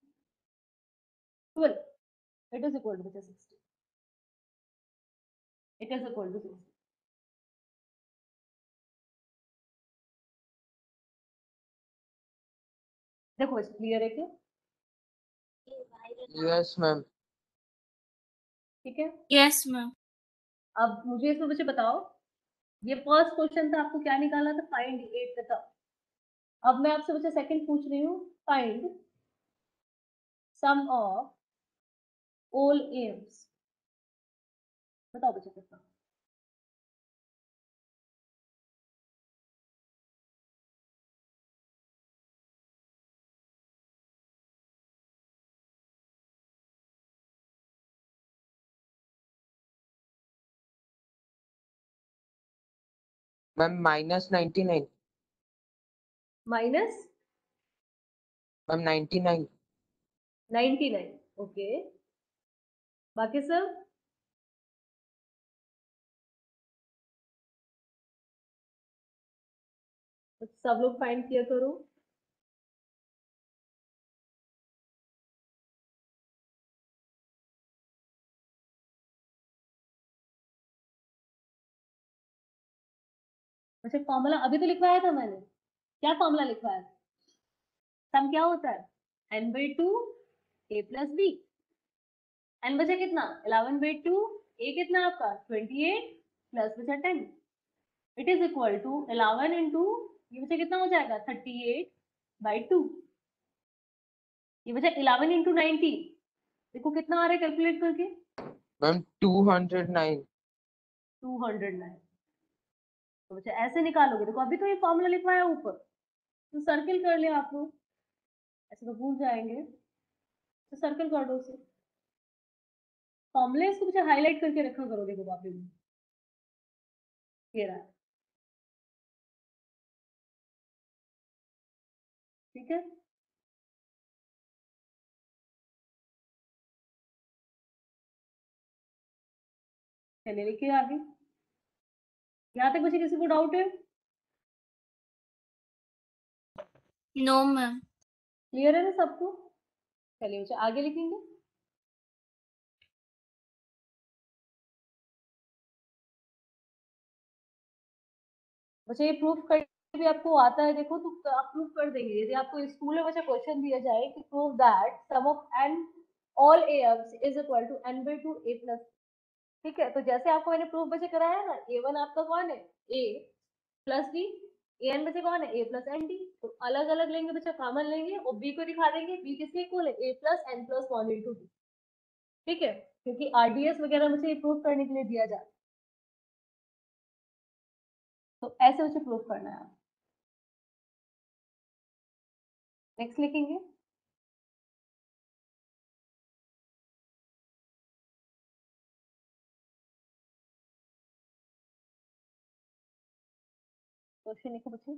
12, it is equal to बचा 60। It is equal to 60। देखो बच्चा क्लियर है क्या?
Yes ma'am.
ठीक है,
Yes, ma'am.
अब मुझे इसमें बच्चे बताओ, ये फर्स्ट क्वेश्चन था, आपको क्या निकालना था? फाइंड 8 का। अब मैं आपसे बच्चा सेकंड पूछ रही हूँ, find sum of all terms. बताओ बच्चा कितना?
मैम -99।
Minus
ma'am 99।
99। ओके, बाकी सब? तो सब लोग फाइंड किया करो। अच्छा, फॉर्मूला अभी तो लिखवाया था मैंने। क्या फॉर्मूला लिखवाया था? सम क्या होता है? n/2 a plus B. N बचा कितना? 11/2। ए कितना आपका? 28 प्लस बचा 10। It is equal to 11 into, ये बचा कितना हो जाएगा? 38/2। ये बचा 11 इंटू 90। देखो कितना आ रहा है कैलकुलेट करके?
मैम 209।
209। तो बच्चा ऐसे निकालोगे। देखो अभी तो ये फॉर्मूला लिखवाया ऊपर, तो सर्किल कर लिया आप लोग। ऐसे तो भूल जाएंगे, तो सर्कल कर दो उसे। फॉर्मूले इसको मुझे हाईलाइट करके रखा करो, देखो कॉपी में ये रहा, ठीक है। चलिए लिखिए आगे। यहाँ तक मुझे किसी को डाउट है?
No ma'am.
क्लियर है ना सबको? चलिए मुझे आगे लिखेंगे। मुझे ये प्रूफ कर भी आपको आता है, देखो तो आप प्रूफ कर देंगे। यदि आपको स्कूल में मुझे क्वेश्चन दिया जाए कि prove that sum of n all terms is equal to n/2 a plus, ठीक है, तो जैसे आपको मैंने प्रूफ बच्चे कराया ना, a1 आपका कौन है, a प्लस b, an बच्चे कौन है, a प्लस एन डी, तो अलग अलग लेंगे बच्चा, कॉमन लेंगे और b को दिखा देंगे, b किसके इक्वल है, a plus n plus 1 into d, ठीक है, क्योंकि आरडीएस वगैरह मुझे प्रूफ करने के लिए दिया जाता है, तो ऐसे मुझे प्रूफ करना है। नेक्स्ट लिखेंगे। क्वेश्चन लिखो बच्चे।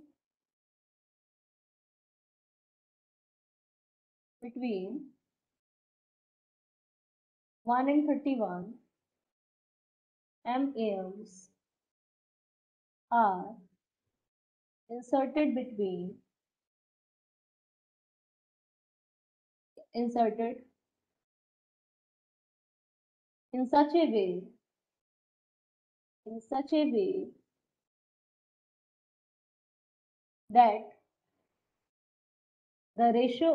Between 1 and 31 MAMs are inserted in such a way that the ratio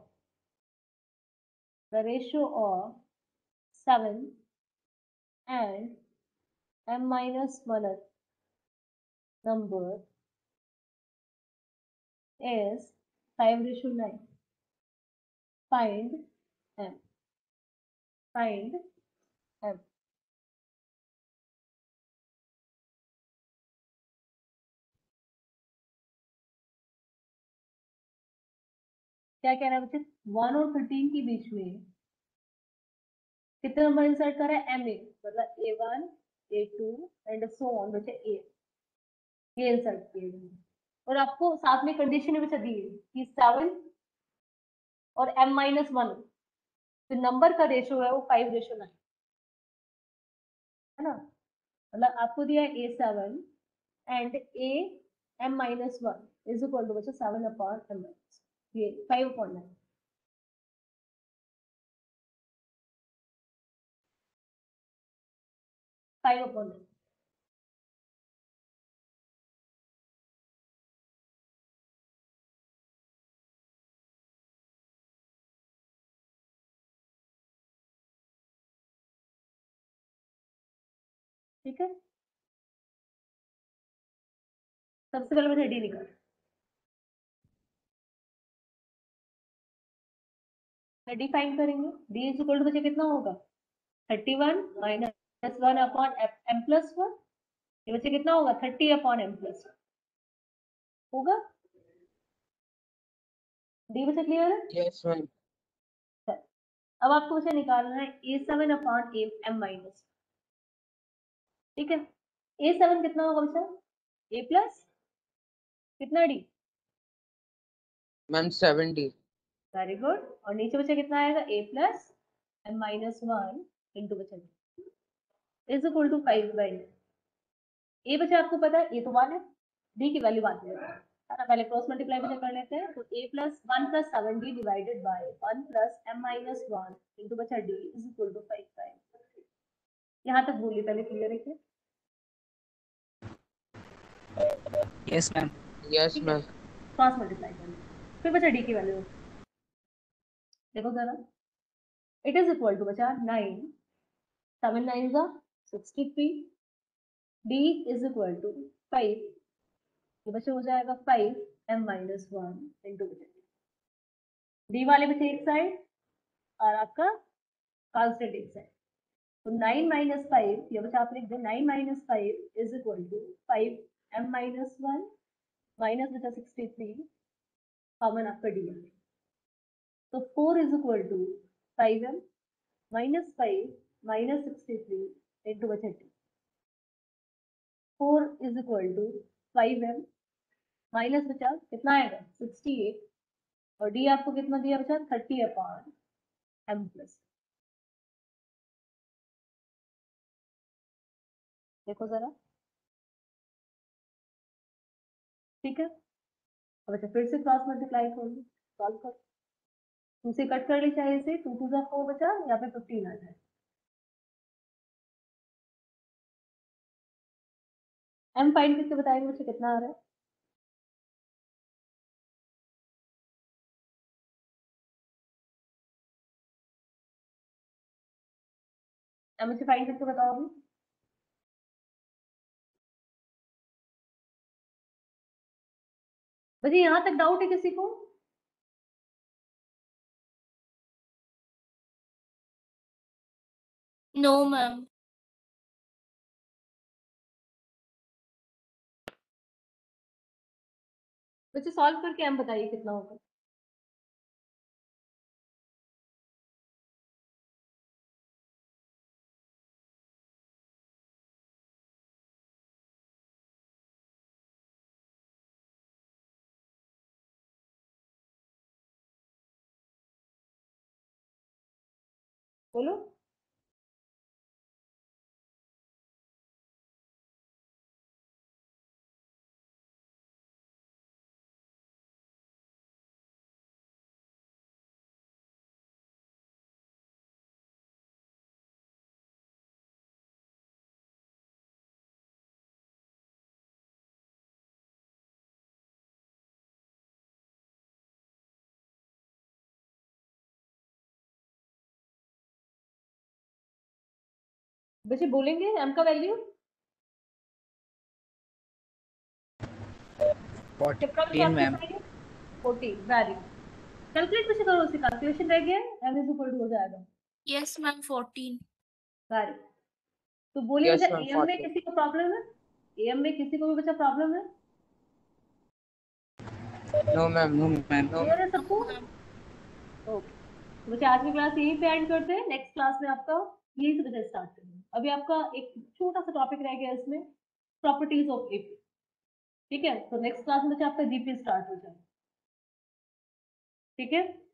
of 7 and m minus 1 number is 5:9. Find m. Find m. क्या कह रहा है बच्चे, 1 और 13 के बीच में कितने नंबर इंसर्ट कर रहा है, एम ए, मतलब A1 A2 and so on बच्चे ए, ये इंसर्ट किए गए, और आपको साथ में कंडीशन भी बचा दी है कि 7 और m माइनस 1, तो नंबर का रेशो है वो 5:9, है ना, मतलब आपको दिया है A7 and A m minus 1 is equal to बच्चे 7 अपॉन m, ये 5/9, 5/9, ठीक है। सबसे पहले मुझे डी निकाल, डी फाइंड करेंगे, डी इज इक्वल टू बच्चे कितना होगा, 31 माइनस 1 अपॉन m प्लस 1, ये बच्चे कितना होगा, 30 अपॉन m प्लस 1 होगा। डी बच्चे क्लियर है?
Yes, ma'am.
अब आपको बच्चे निकालना है A7 अपॉन m माइनस, ठीक है, A7 कितना होगा बच्चा, a प्लस कितना डी,
Ma'am, 70.
वेरी गुड, और नीचे बच्चा कितना आएगा, a प्लस m माइनस 1 इंटू बच्चा इज इक्वल टू 5/9। ए बच्चा आपको पता है, ये तो 1 है, डी की वैल्यू बात में पहले क्रॉस मल्टीप्लाई बच्चा कर लेते हैं, तो a plus 1 plus 7d divided by 1 plus m minus 1 into बच्चा d इज इक्वल टू 5/9। यहाँ तक बोलिए, पहले क्लियर है क्या?
Yes ma'am.
Yes,
ठीक है,
ma'am.
क्रॉस मल्टीप्लाई कर लो, फिर बच्चा डी की वैल्यू देखो जरा, इट इज इक्वल टू बचा 9, 7 9 जा 63, d इज इक्वल टू 5, ये बच्चे हो जाएगा 5 m माइनस 1 इंटू डी वाले बच्चे एक साइड और आपका कांस्टेंट एक साइड, तो 9 माइनस 5, ये बच्चा आप लिख दो, 9 minus 5 is equal to 5 m minus 1 minus बचा 63, कॉमन आपका डी है, तो 4 is equal to 5m minus 5 minus 63 into 30। 4 is equal to 5m minus बचा कितना आएगा 68 और डी आपको कितना दिया बचा 30 अपॉन m प्लस। देखो जरा, ठीक है। अब अच्छा फिर से क्रॉस मल्टीप्लाई कर लो, सॉल्व कर, 2 से कट कर ली चाहे इसे, 2 2 4 बचा, यहाँ पे 15 आ जाए। m फाइंड करके बताएंगे मुझे कितना आ रहा है। मुझे फाइंड करके बताओ अभी। बच्चे यहाँ तक डाउट है किसी को?
No, ma'am.
बच्चे सॉल्व करके m बताइए कितना होगा। बोलो। बच्चे बोलेंगे m का वैल्यू
14 मैम।
40। वेरी कैलकुलेट कैसे करो, उससे कैलकुलेशन रह गया, m इज इक्वल टू हो जाएगा।
Yes, ma'am. 14.
वेरी, तो बोलिए
Yes,
बच्चा
ma'am,
am में
40.
किसी को प्रॉब्लम है? am में किसी को भी बच्चा प्रॉब्लम है?
No, ma'am, no, ma'am.
Clear है
No,
सबको?
ma'am.
ओके, तो बच्चे आज की क्लास यहीं पे एंड करते हैं। नेक्स्ट क्लास में आपका यही से बच्चा स्टार्ट करेंगे। अभी आपका एक छोटा सा टॉपिक रह गया इसमें, प्रॉपर्टीज ऑफ एपी। ठीक है, तो नेक्स्ट क्लास में बच्चा आपका जीपी स्टार्ट हो जाएगा। ठीक है।